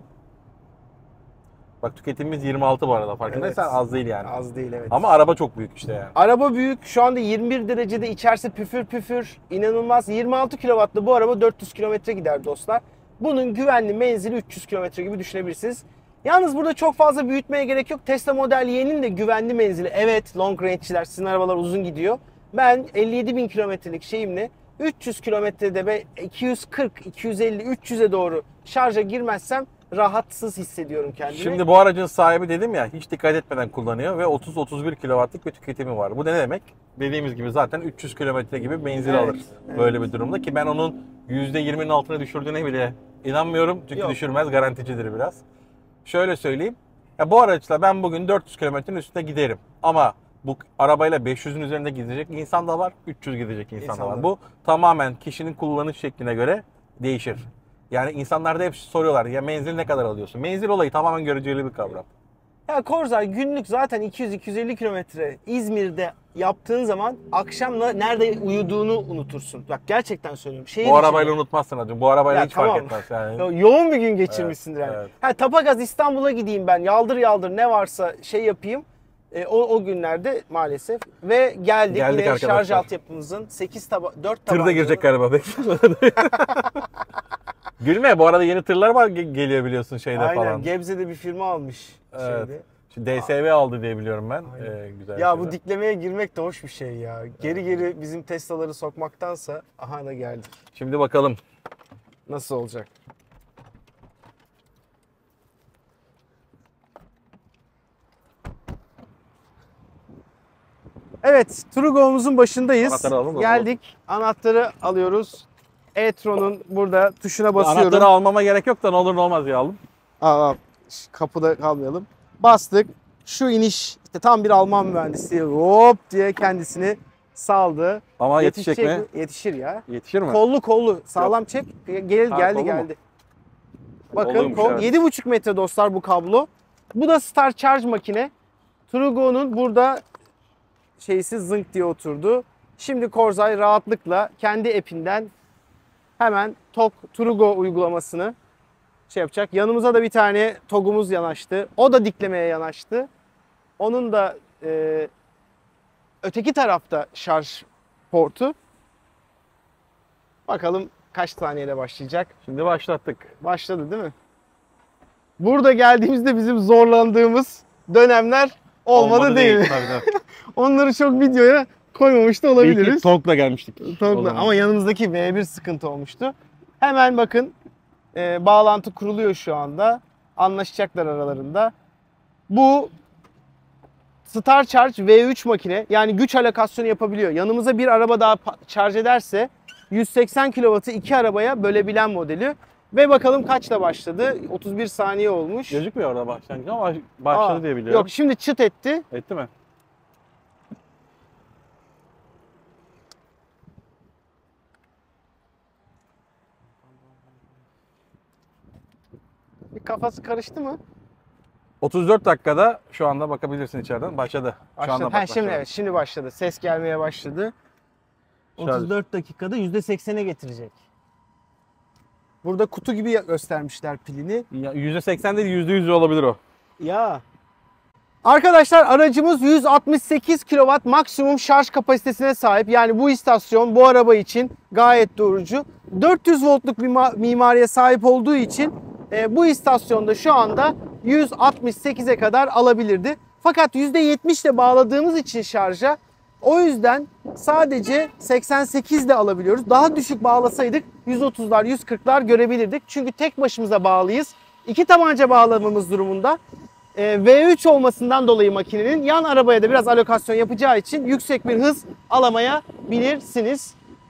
Bak tüketimimiz 26 bu arada. Farkındaysan Evet. az değil yani. Az değil evet. Ama araba çok büyük işte yani. Araba büyük. Şu anda 21 derecede, içerisi püfür püfür. İnanılmaz. 26 kW'lı bu araba 400 kilometre gider dostlar. Bunun güvenli menzili 300 kilometre gibi düşünebilirsiniz. Yalnız burada çok fazla büyütmeye gerek yok. Tesla Model Y'nin de güvenli menzili. Evet, long range'ler, sizin arabalar uzun gidiyor. Ben 57.000 kilometrelik şeyimle 300 kilometrede ve 240, 250, 300'e doğru şarja girmezsem rahatsız hissediyorum kendimi. Şimdi bu aracın sahibi dedim ya hiç dikkat etmeden kullanıyor ve 30-31 kW'lık bir tüketimi var. Bu ne demek? Dediğimiz gibi zaten 300 km gibi menzil Evet, alır böyle bir durumda ki ben onun %20'nin altına düşürdüğüne bile inanmıyorum. Çünkü Yok. düşürmez, garanticidir biraz. Şöyle söyleyeyim. Ya bu araçla ben bugün 400 kilometrenin üstüne giderim. Ama bu arabayla 500'ün üzerinde gidecek insan da var, 300 gidecek insan da var. Bu tamamen kişinin kullanış şekline göre değişir. Yani insanlar da hep soruyorlar ya menzil ne kadar alıyorsun? Menzil olayı tamamen göreceli bir kavram. Ya Corsair günlük zaten 200-250 kilometre İzmir'de yaptığın zaman akşam nerede uyuduğunu unutursun. Bak gerçekten söylüyorum. Şehir Bu arabayla içinde. unutmazsın hacım. Bu arabayla Ya hiç tamam. fark etmez yani. Yoğun bir gün geçirmişsindir Evet, yani. evet. Ha, Tapagaz İstanbul'a gideyim ben. Yaldır yaldır ne varsa şey yapayım. O günlerde maalesef. Ve geldik Geldik yine arkadaşlar. şarj altyapımızın 4 Tır da girecek galiba. Gülme bu arada yeni tırlar var geliyor biliyorsun şeyde Aynen, falan. Gebze'de bir firma almış. Evet. Şeyde. Şimdi DSV aldı diye biliyorum ben. Güzel Ya şeyler. bu diklemeye girmek de hoş bir şey ya. Geri geri bizim Tesla'ları sokmaktansa aha da geldik. Şimdi bakalım. Nasıl olacak? Evet, Trugo'muzun başındayız. Anahtarı alalım da Geldik. Anahtarı alıyoruz. e-tron'un burada tuşuna basıyorum. Anahtarı almama gerek yok da ne olur ne olmaz ya alın. Al. Kapıda kalmayalım. Bastık. Şu iniş işte tam bir Alman mühendisi hop diye kendisini saldı. Ama yetişecek mi? Yetişir ya. Yetişir mi? Kollu sağlam çek. Geldi kollu mu? geldi. Bakın Kolluymuş, kol evet. 7,5 metre dostlar bu kablo. Bu da Star Charge makine. Trugo'nun burada şeysi zınk diye oturdu. Şimdi Corsair rahatlıkla kendi app'inden hemen TOG Trugo uygulamasını şey yapacak. Yanımıza da bir tane TOG'umuz yanaştı. O da diklemeye yanaştı. Onun da öteki tarafta şarj portu. Bakalım kaç saniyede başlayacak. Şimdi başlattık. Başladı değil mi? Burada geldiğimizde bizim zorlandığımız dönemler olmadı değil mi? Tabii, tabii. Onları çok videoya koymamış da olabiliriz. TOG'la gelmiştik. TOG'la. o zaman. Ama yanımızdaki V1 sıkıntı olmuştu. Hemen bakın bağlantı kuruluyor şu anda. Anlaşacaklar aralarında. Bu Star Charge V3 makine yani güç alokasyonu yapabiliyor. Yanımıza bir araba daha şarj ederse 180 kW'ı iki arabaya bölebilen modeli. Ve bakalım kaçta başladı? 31 saniye olmuş. Gözükmüyor orada başlangıç ama başladı Aa, diye biliyorum. Yok şimdi çıt etti. Etti mi? Bir kafası karıştı mı? 34 dakikada şu anda bakabilirsin içeriden. Başladı. Şu Başladı. anda bak, Şimdi başladı. evet şimdi başladı. Ses gelmeye başladı. Şarj. 34 dakikada %80'e getirecek. Burada kutu gibi göstermişler pilini. Ya, %80 değil %100 olabilir o. Ya. Arkadaşlar aracımız 168 kW maksimum şarj kapasitesine sahip. Yani bu istasyon bu araba için gayet doğrucu. 400 voltluk bir mimariye sahip olduğu için bu istasyonda şu anda 168'e kadar alabilirdi. Fakat %70 ile bağladığımız için şarja, o yüzden sadece 88 de alabiliyoruz. Daha düşük bağlasaydık 130'lar 140'lar görebilirdik. Çünkü tek başımıza bağlıyız. 2 tabanca bağlamamız durumunda V3 olmasından dolayı makinenin yan arabaya da biraz alokasyon yapacağı için yüksek bir hız alamayabilirsiniz.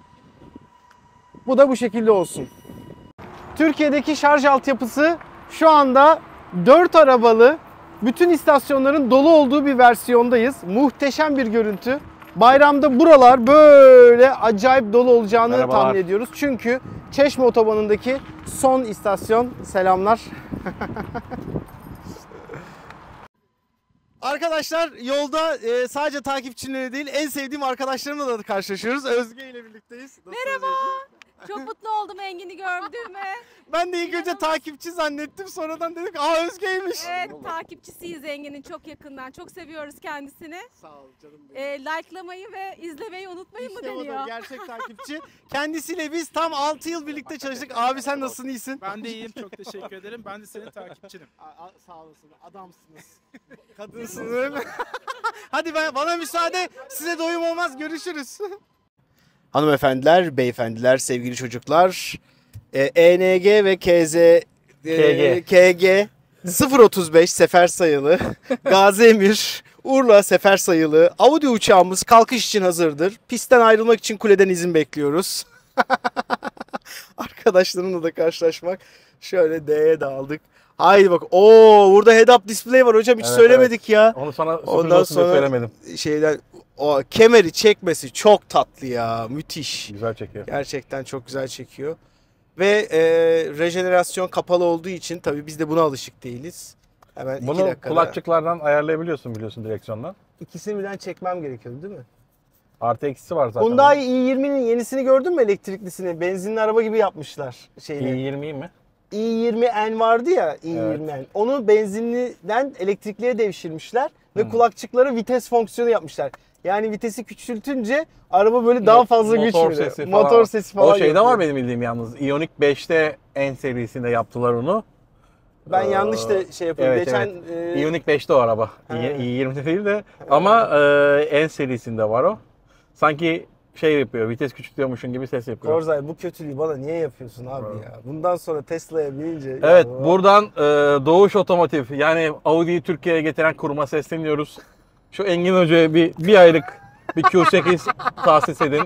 Bu da bu şekilde olsun. Türkiye'deki şarj altyapısı şu anda 4 arabalı, bütün istasyonların dolu olduğu bir versiyondayız. Muhteşem bir görüntü. Bayramda buralar böyle acayip dolu olacağını Merhabalar. tahmin ediyoruz. Çünkü Çeşme Otobanı'ndaki son istasyon. Selamlar. Arkadaşlar yolda sadece takipçileri değil, en sevdiğim arkadaşlarımla da karşılaşıyoruz. Özge ile birlikteyiz. Merhaba. Çok mutlu oldum Engin'i gördüğüme. Ben de ilk önce takipçi zannettim. Sonradan dedim ki Özge'ymiş. Evet, takipçisiyiz Engin'in çok yakından. Çok seviyoruz kendisini. Sağ ol canım benim. Like'lamayı ve izlemeyi unutmayın mı İşte odur, deniyor? gerçek takipçi. Kendisiyle biz tam 6 yıl birlikte çalıştık. Abi sen nasılsın, iyisin? Ben de iyiyim, çok teşekkür ederim. Ben de senin takipçinim. Sağ olasın, adamsınız. Kadınsınız değil mi? Hadi bana müsaade, size doyum olmaz, görüşürüz. Hanımefendiler, beyefendiler, sevgili çocuklar, ENG ve KG 035 sefer sayılı Gazi Emir Urla sefer sayılı Audi uçağımız kalkış için hazırdır. Pistten ayrılmak için kuleden izin bekliyoruz. Arkadaşlarımla da karşılaşmak. Şöyle D'ye dağıldık. Haydi bak. Oo, burada head-up display var hocam, hiç Evet, söylemedik ya. Onu sana sürpriz Ondan olsun diye sonra söylemedim. şeyden o kemeri çekmesi çok tatlı ya. Müthiş. Güzel çekiyor. Gerçekten çok güzel çekiyor. Ve rejenerasyon kapalı olduğu için tabii biz de buna alışık değiliz. Hemen 2 Bunu dakikada. kulakçıklardan ayarlayabiliyorsun, biliyorsun, direksiyondan. İkisini birden çekmem gerekiyordu değil mi? Artı eksisi var zaten. Hyundai i20'nin yenisini gördün mü, elektriklisini? Benzinli araba gibi yapmışlar şeyini. i20 mi? i20N vardı ya, i20N. Onu benzinliden elektrikliye devşirmişler ve kulakçıklara vites fonksiyonu yapmışlar. Yani vitesi küçültünce araba böyle daha fazla güç Motor veriyor. sesi falan. Motor sesi falan. O şeyde yapıyor. var benim bildiğim yalnız. Ioniq 5'te en serisinde yaptılar onu. Ben yanlış da şey yapıyorum. Evet, Geçen evet. Ioniq 5'te o araba. i20'de değil de ama en serisinde var o. Sanki şey yapıyor, vites küçültüyormuşsun gibi ses yapıyor. Korzay, bu kötülüğü bana niye yapıyorsun abi ya? Bundan sonra Tesla'ya binince... Evet, ya, buradan Doğuş Otomotiv, yani Audi'yi Türkiye'ye getiren kuruma sesleniyoruz. Şu Engin Hoca'ya bir aylık bir Q8 tahsis edin.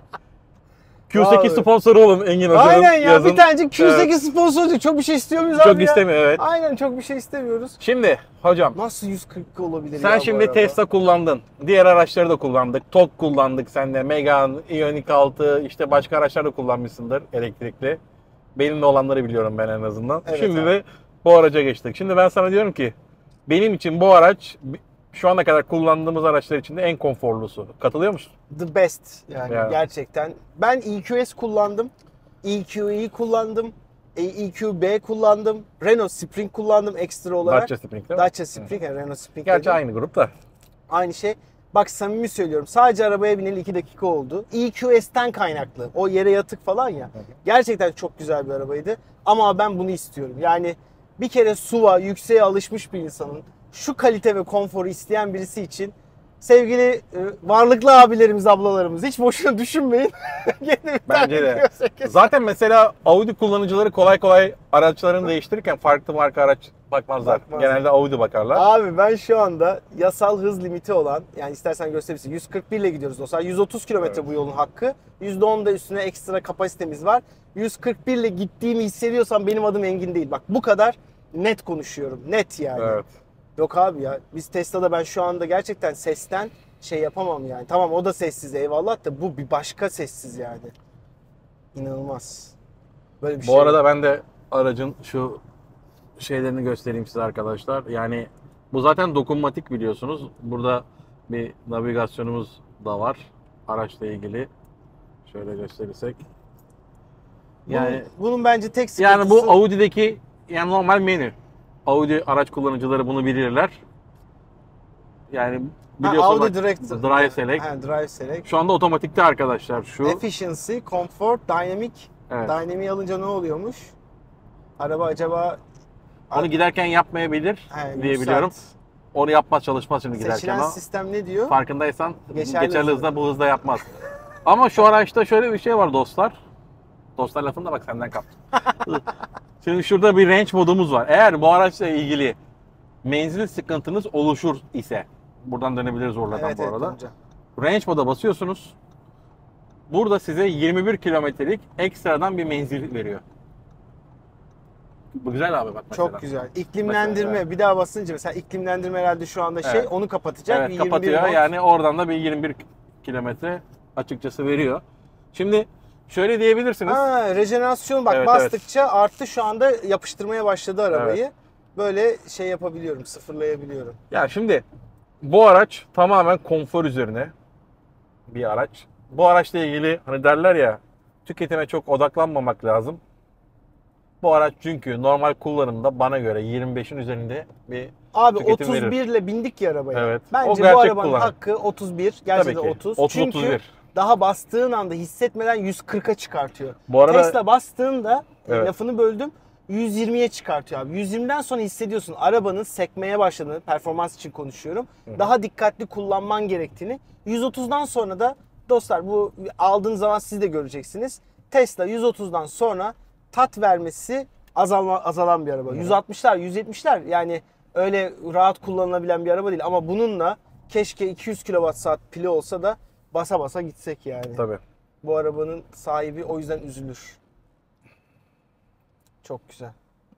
Q8 Abi. sponsoru olun Engin Hoca'nın. Aynen ya, yazın. bir tanecik Q8 Evet. sponsorcu. Çok bir şey istiyor muyuz abi Çok ya? istemiyor, evet. Aynen, çok bir şey istemiyoruz. Şimdi hocam, Nasıl 140 olabilir sen ya bu şimdi araba? Tesla kullandın. Diğer araçları da kullandık. TOG kullandık sen de. Megane, Ioniq 6, işte başka araçlar da kullanmışsındır elektrikli. Benimle olanları biliyorum ben en azından. Evet Şimdi abi. de bu araca geçtik. Şimdi ben sana diyorum ki benim için bu araç şu ana kadar kullandığımız araçlar içinde en konforlusu. Katılıyor musun? The best yani Ya. gerçekten. Ben EQS kullandım. EQE kullandım. EQB kullandım. Renault Spring kullandım ekstra olarak. Dacia Spring değil mi? Dacia Spring, yani Renault Spring. Gerçi dedim. aynı grupta. Aynı şey. Bak samimi söylüyorum. Sadece arabaya bineli 2 dakika oldu. EQS'ten kaynaklı. O yere yatık falan ya. Gerçekten çok güzel bir arabaydı. Ama ben bunu istiyorum. Yani bir kere SUV'a, yükseğe alışmış bir insanın şu kalite ve konforu isteyen birisi için sevgili varlıklı abilerimiz, ablalarımız, hiç boşuna düşünmeyin. Yeni bir Bence tane de. Q8. Zaten mesela Audi kullanıcıları kolay kolay araçlarını değiştirirken farklı marka araç bakmazlar. Bakmazlar. Genelde Audi bakarlar. Abi ben şu anda yasal hız limiti olan, yani istersen gösterirsin, 141 ile gidiyoruz dostlar. 130 kilometre bu yolun hakkı. %10 da üstüne ekstra kapasitemiz var. 141 ile gittiğimi hissediyorsam benim adım Engin değil. Bak bu kadar net konuşuyorum. Net yani. Evet. Yok abi ya, biz Tesla'da ben şu anda gerçekten sesten şey yapamam yani. Tamam, o da sessiz eyvallah da bu bir başka sessiz yani. İnanılmaz. Böyle bir Bu şey. arada ben de aracın şu şeylerini göstereyim size arkadaşlar. Yani bu zaten dokunmatik, biliyorsunuz. Burada bir navigasyonumuz da var araçla ilgili. Şöyle gösterirsek. Yani bunun bence tek sıkıntısı... yani bu Audi'deki yani normal menü. Audi araç kullanıcıları bunu bilirler. Yani biliyorsun Audi bak, Direct. Drive Select. Ha, Drive Select. Şu anda otomatikte arkadaşlar şu. Efficiency, Comfort, Dynamic. Evet. Dynamic alınca ne oluyormuş? Araba acaba... Onu giderken yapmayabilir He, diye biliyorum. Onu yapmaz, çalışmaz şimdi giderken. Seçilen Ama sistem ne diyor? farkındaysan Geçerli geçerli hızda. hızda bu hızda yapmaz. Ama şu araçta şöyle bir şey var dostlar. Dostlar lafını da bak senden kaptım. Şimdi şurada bir range modumuz var. Eğer bu araçla ilgili menzil sıkıntınız oluşur ise, buradan dönebiliriz oralardan Evet, bu evet, arada. döneceğim. Range moda basıyorsunuz. Burada size 21 kilometrelik ekstradan bir menzil veriyor. Bu güzel abi bak mesela. Çok güzel. İklimlendirme Mesela, bir daha basınca mesela iklimlendirme herhalde şu anda Evet. onu kapatacak. Evet, bir kapatıyor. 21 volt. Yani oradan da bir 21 kilometre açıkçası veriyor. Şimdi şöyle diyebilirsiniz. Ha, rejenerasyon bak Evet, bastıkça arttı, şu anda yapıştırmaya başladı arabayı. Böyle şey yapabiliyorum, sıfırlayabiliyorum. Ya şimdi bu araç tamamen konfor üzerine bir araç. Bu araçla ilgili hani derler ya, tüketime çok odaklanmamak lazım. Bu araç çünkü normal kullanımda bana göre 25'in üzerinde bir Abi tüketim 31 verir. ile bindik ya arabaya. Evet. O Bence bu gerçek arabanın kullanım. hakkı 31. Gerçi de Tabii ki. 30. 30, Çünkü 31. daha bastığın anda hissetmeden 140'a çıkartıyor. Bu arada Tesla bastığında Evet. lafını böldüm. 120'ye çıkartıyor abi. 120'den sonra hissediyorsun arabanın sekmeye başladığını, performans için konuşuyorum. Daha dikkatli kullanman gerektiğini. 130'dan sonra da dostlar, bu aldığınız zaman siz de göreceksiniz. Tesla 130'dan sonra tat vermesi azalan bir araba. 160'lar, 170'ler yani öyle rahat kullanılabilen bir araba değil. Ama bununla keşke 200 kWh pili olsa da basa basa gitsek yani. tabii. Bu arabanın sahibi o yüzden üzülür. Çok güzel.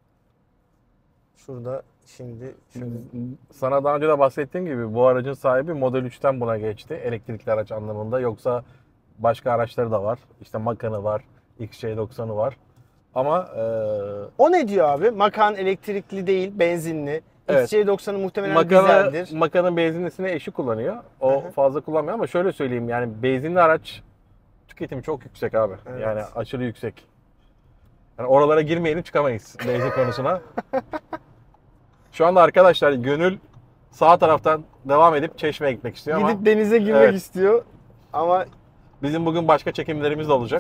Şurada şimdi Sana daha önce de bahsettiğim gibi bu aracın sahibi Model 3'ten buna geçti. Elektrikli araç anlamında. Yoksa başka araçları da var. İşte Macan'ı var, XC90'ı var. Ama o ne diyor abi? Macan elektrikli değil, benzinli. Evet. XC90'ı muhtemelen dizeldir. Macan'ın benzinlisini eşi kullanıyor. O Hı hı. fazla kullanmıyor ama şöyle söyleyeyim, yani benzinli araç tüketimi çok yüksek abi. Evet. Yani aşırı yüksek. Yani oralara girmeyelim, çıkamayız benzin konusuna. Şu anda arkadaşlar Gönül sağ taraftan devam edip Çeşme'ye gitmek istiyor ama Gidip denize girmek Evet. istiyor. Ama bizim bugün başka çekimlerimiz de olacak.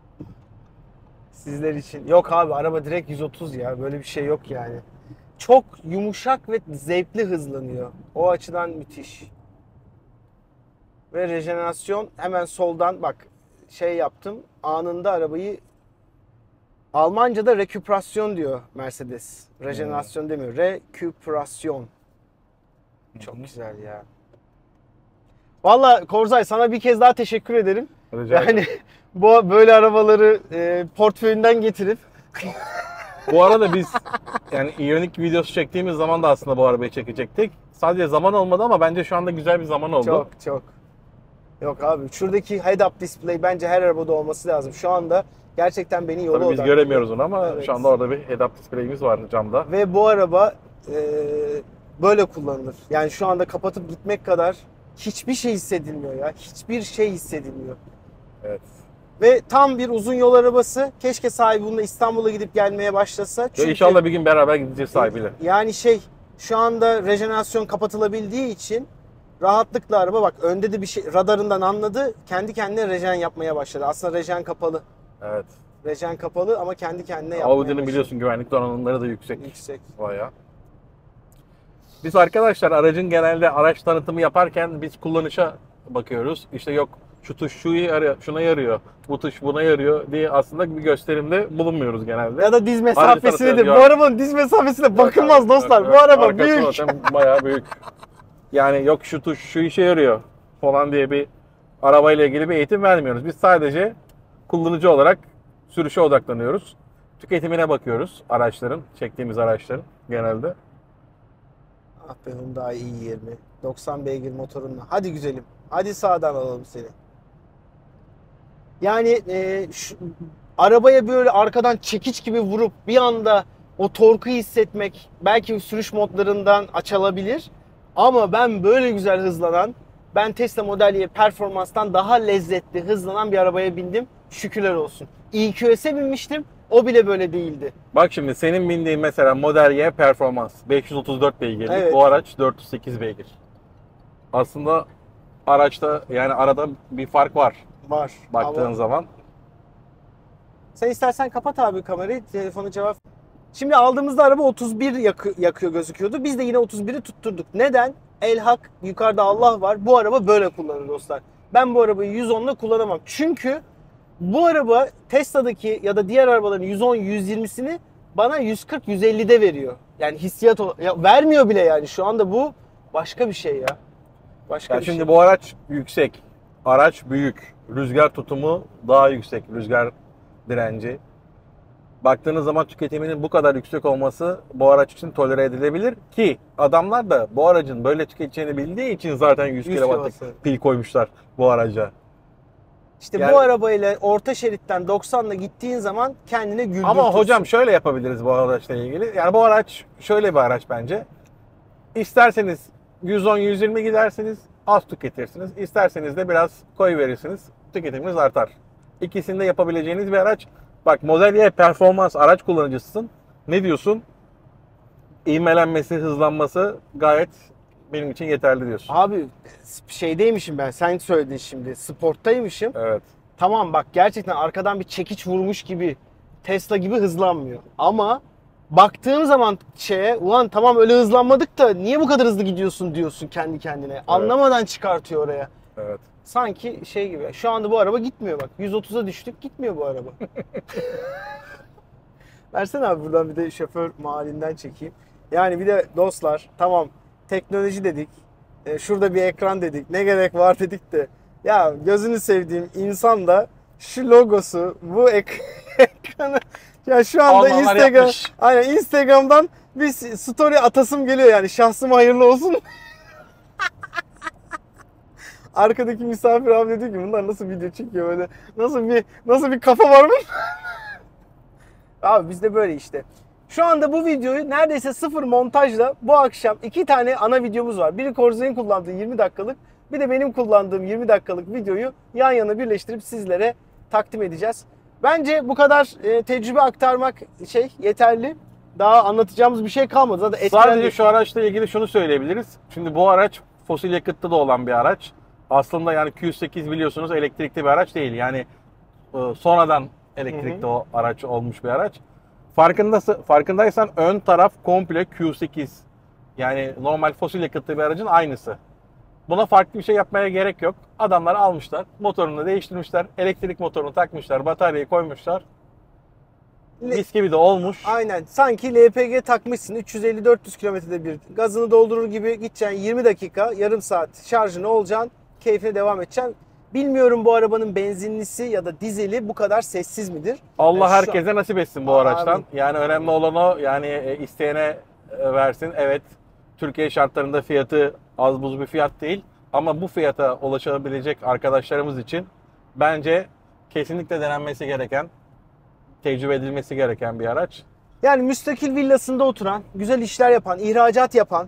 sizler için. Yok abi, araba direkt 130 ya. Böyle bir şey yok yani. Çok yumuşak ve zevkli hızlanıyor. O açıdan müthiş. Ve rejenerasyon hemen soldan bak şey yaptım. Anında arabayı, Almanca'da reküperasyon diyor Mercedes. Rejenerasyon demiyor. Reküperasyon. Çok güzel ya. Valla Korzay, sana bir kez daha teşekkür ederim. Rica Yani bu böyle arabaları portföyünden getirip Bu arada biz yani iyonik videosu çektiğimiz zaman da aslında bu arabayı çekecektik. Sadece zaman olmadı ama bence şu anda güzel bir zaman oldu. çok. Yok abi, şuradaki head-up display bence her arabada olması lazım. Şu anda gerçekten beni yola Tabii biz odaklıyor. göremiyoruz onu ama Evet. şu anda orada bir head-up display'imiz var camda. Ve bu araba böyle kullanılır. Yani şu anda kapatıp gitmek kadar hiçbir şey hissedilmiyor ya. Hiçbir şey hissedilmiyor. Evet. Ve tam bir uzun yol arabası. Keşke sahibi bununla İstanbul'a gidip gelmeye başlasa. Ve inşallah bir gün beraber gideceğiz sahibiyle. Yani şu anda rejenerasyon kapatılabildiği için rahatlıkla araba, bak önde de bir şey radarından anladı. Kendi kendine rejen yapmaya başladı. Aslında rejen kapalı. Evet. Rejen kapalı ama kendi kendine yapmaya Audi'nin başladı. biliyorsun güvenlik donanımları da yüksek. Yüksek. Bayağı. Biz arkadaşlar aracın genelde araç tanıtımı yaparken biz kullanışa bakıyoruz. İşte yok şu tuş şuna yarıyor, bu tuş buna yarıyor diye aslında bir gösterimde bulunmuyoruz genelde. Ya da diz mesafesi tanıtıyorum, nedir? Bu yok. arabanın diz mesafesine bakılmaz Yok, dostlar. yok, Bu araba arkası büyük. zaten bayağı büyük. Yani yok şu tuş şu işe yarıyor falan diye bir arabayla ilgili bir eğitim vermiyoruz. Biz sadece kullanıcı olarak sürüşe odaklanıyoruz. Tüketimine bakıyoruz araçların, çektiğimiz araçların genelde. Ah be Hyundai i20. 90 beygir motorunla. Hadi güzelim. Hadi sağdan alalım seni. Yani arabaya böyle arkadan çekiç gibi vurup bir anda o torku hissetmek belki sürüş modlarından açılabilir. Ama ben böyle güzel hızlanan, ben Tesla Model Y performanstan daha lezzetli hızlanan bir arabaya bindim. Şükürler olsun. EQS'e binmiştim. O bile böyle değildi. Bak şimdi senin bindiğin mesela Model Y performans 534 beygirlik, Evet. bu araç 408 beygir. Aslında araçta yani arada bir fark var Var. baktığın Ama zaman. sen istersen kapat abi kamerayı, telefonu cevap. Şimdi aldığımızda araba 31 yakıyor gözüküyordu. Biz de yine 31'i tutturduk. Neden? El hak, yukarıda Allah var. Bu araba böyle kullanır dostlar. Ben bu arabayı 110'la kullanamam. Çünkü bu araba Tesla'daki ya da diğer arabaların 110-120'sini bana 140-150'de veriyor. Yani hissiyat vermiyor bile yani. Şu anda bu başka bir şey ya. Başka Yani bir şimdi şey. bu araç yüksek. Araç büyük. Rüzgar tutumu daha yüksek. Rüzgar direnci. Baktığınız zaman tüketiminin bu kadar yüksek olması bu araç için tolere edilebilir ki adamlar da bu aracın böyle tüketeceğini bildiği için zaten 100 100 kW'lık kilowatt. pil koymuşlar bu araca. İşte Yani- bu arabayla orta şeritten 90'la gittiğin zaman kendine güldürtürsün. Ama hocam şöyle yapabiliriz bu araçla ilgili. Yani bu araç şöyle bir araç bence. İsterseniz 110-120 gidersiniz, az tüketirsiniz. İsterseniz de biraz koy verirsiniz, tüketiminiz artar. İkisini de yapabileceğiniz bir araç. Bak Model Y performans araç kullanıcısısın. Ne diyorsun? İvmelenmesi, hızlanması gayet benim için yeterli diyorsun. Abi şeydeymişim ben. Sen söyledin şimdi. Sporttaymışım. Evet. Tamam bak gerçekten arkadan bir çekiç vurmuş gibi Tesla gibi hızlanmıyor. Ama baktığım zaman ulan tamam öyle hızlanmadık da niye bu kadar hızlı gidiyorsun diyorsun kendi kendine. Anlamadan çıkartıyor oraya. Evet. Sanki şey gibi. Şu anda bu araba gitmiyor bak. 130'a düştük gitmiyor bu araba. Versene abi buradan bir de şoför mahallinden çekeyim. Yani bir de dostlar tamam teknoloji dedik. Şurada bir ekran dedik. Ne gerek var dedik de. Ya gözünü sevdiğim insan da şu logosu bu ekranı ya şu anda Almanlar yapmış. aynen Instagram'dan bir story atasım geliyor yani şahsıma hayırlı olsun. Arkadaki misafir abi dedi ki bunlar nasıl video çekiyor böyle nasıl bir kafa var mı? Abi bizde böyle işte. Şu anda bu videoyu neredeyse sıfır montajla bu akşam 2 tane ana videomuz var. Biri Corza'nın kullandığı 20 dakikalık, bir de benim kullandığım 20 dakikalık videoyu yan yana birleştirip sizlere takdim edeceğiz. Bence bu kadar tecrübe aktarmak yeterli. Daha anlatacağımız bir şey kalmadı. Zaten Sadece şu araçla ilgili şunu söyleyebiliriz. Şimdi bu araç fosil yakıtta da olan bir araç. Aslında yani Q8 biliyorsunuz elektrikli bir araç değil. Yani sonradan elektrikli o araç olmuş bir araç. Farkındaysan ön taraf komple Q8. Yani normal fosil yakıtlı bir aracın aynısı. Buna farklı bir şey yapmaya gerek yok. Adamlar almışlar, motorunu değiştirmişler, elektrik motorunu takmışlar, bataryayı koymuşlar. Mis gibi de olmuş. Aynen. Sanki LPG takmışsın 350-400 kilometrede bir gazını doldurur gibi gideceksin 20 dakika, yarım saat şarjını olacaksın, keyfine devam edeceksin. Bilmiyorum bu arabanın benzinlisi ya da dizeli bu kadar sessiz midir? Allah Şu- herkese nasip etsin bu Abi. araçtan. Yani önemli olan o yani isteyene versin. Evet Türkiye şartlarında fiyatı az buz bir fiyat değil. Ama bu fiyata ulaşabilecek arkadaşlarımız için bence kesinlikle denenmesi gereken, tecrübe edilmesi gereken bir araç. Yani müstakil villasında oturan, güzel işler yapan, ihracat yapan,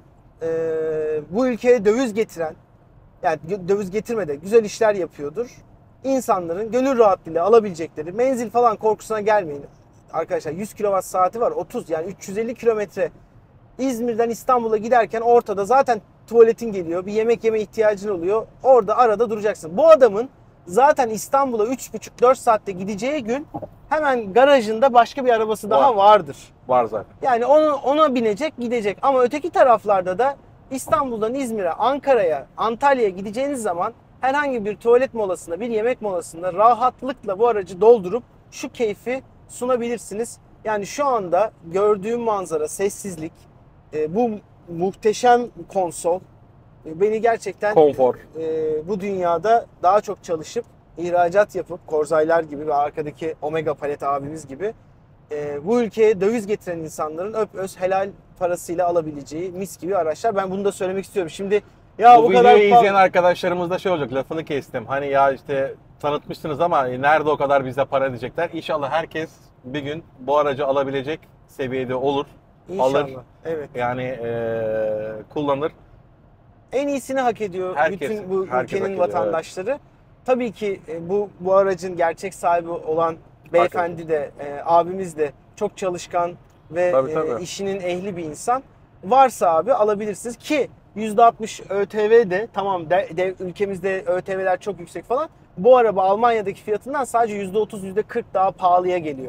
bu ülkeye döviz getiren, yani döviz getirmede güzel işler yapıyordur. İnsanların gönül rahatlığıyla alabilecekleri, menzil falan korkusuna gelmeyin. Arkadaşlar 100 kWh saati var, 30 yani 350 kilometre İzmir'den İstanbul'a giderken ortada zaten tuvaletin geliyor, bir yemek yeme ihtiyacın oluyor. Orada arada duracaksın. Bu adamın zaten İstanbul'a 3,5-4 saatte gideceği gün hemen garajında başka bir arabası daha vardır. Var zaten. Yani ona binecek gidecek ama öteki taraflarda da İstanbul'dan İzmir'e, Ankara'ya, Antalya'ya gideceğiniz zaman herhangi bir tuvalet molasında, bir yemek molasında rahatlıkla bu aracı doldurup şu keyfi sunabilirsiniz. Yani şu anda gördüğüm manzara, sessizlik, bu muhteşem konsol beni gerçekten Konfor. bu dünyada daha çok çalışıp ihracat yapıp Korzaylar gibi ve arkadaki Omega Palet abimiz gibi bu ülkeye döviz getiren insanların öz helal parasıyla alabileceği mis gibi araçlar. Ben bunu da söylemek istiyorum. Şimdi ya Bu bu kadar videoyu izleyen arkadaşlarımız da şey olacak, lafını kestim. Hani ya işte tanıtmışsınız ama nerede o kadar bize para edecekler. İnşallah herkes bir gün bu aracı alabilecek seviyede olur. İnşallah. Alır. Evet. Yani kullanır. En iyisini hak ediyor Herkes- bütün bu herkes hak ülkenin ediyor, vatandaşları. Tabii ki bu aracın gerçek sahibi olan beyefendi de abimiz de çok çalışkan ve Tabii. işinin ehli bir insan. Varsa abi alabilirsiniz ki %60 ÖTV de tamam ülkemizde ÖTV'ler çok yüksek falan. Bu araba Almanya'daki fiyatından sadece %30 %40 daha pahalıya geliyor.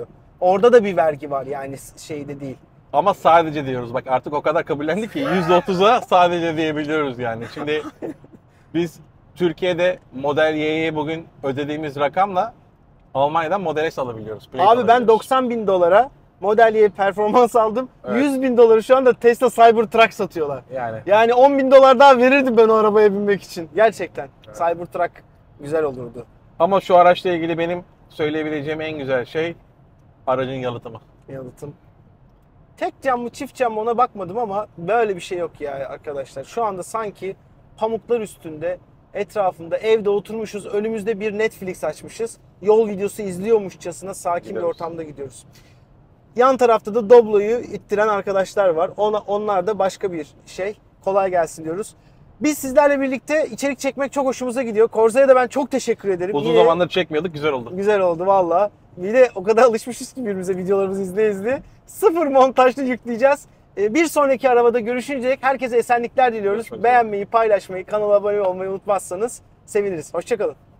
Orada da bir vergi var yani şeyde değil. Ama sadece diyoruz. Bak artık o kadar kabullendi ki %30'a sadece diyebiliyoruz yani. Şimdi biz Türkiye'de Model Y'ye bugün ödediğimiz rakamla Almanya'dan Model S alabiliyoruz. Plate Abi ben alabiliyoruz. $90.000 Model Y performans aldım. Evet. $100.000 şu anda Tesla Cybertruck satıyorlar. Yani Yani $10.000 daha verirdim ben o arabaya binmek için. Gerçekten. Cybertruck güzel olurdu. ama şu araçla ilgili benim söyleyebileceğim en güzel şey aracın yalıtımı. Yalıtım. Tek cam mı çift cam mı ona bakmadım ama böyle bir şey yok ya arkadaşlar. Şu anda sanki pamuklar üstünde, etrafında evde oturmuşuz, önümüzde bir Netflix açmışız. Yol videosu izliyormuşçasına sakin bir Gidiyoruz. ortamda gidiyoruz. Yan tarafta da Doblo'yu ittiren arkadaşlar var. Onlar da başka bir şey. Kolay gelsin diyoruz. Biz sizlerle birlikte içerik çekmek çok hoşumuza gidiyor. Corza'ya da ben çok teşekkür ederim. Uzun Yine zamandır çekmiyorduk, güzel oldu. güzel oldu valla. Bir de o kadar alışmışız ki birbirimize videolarımızı izle. Sıfır montajlı yükleyeceğiz. Bir sonraki arabada görüşünceye dek herkese esenlikler diliyoruz. Görüşmek üzere. Beğenmeyi, paylaşmayı, kanala abone olmayı unutmazsanız seviniriz. Hoşçakalın.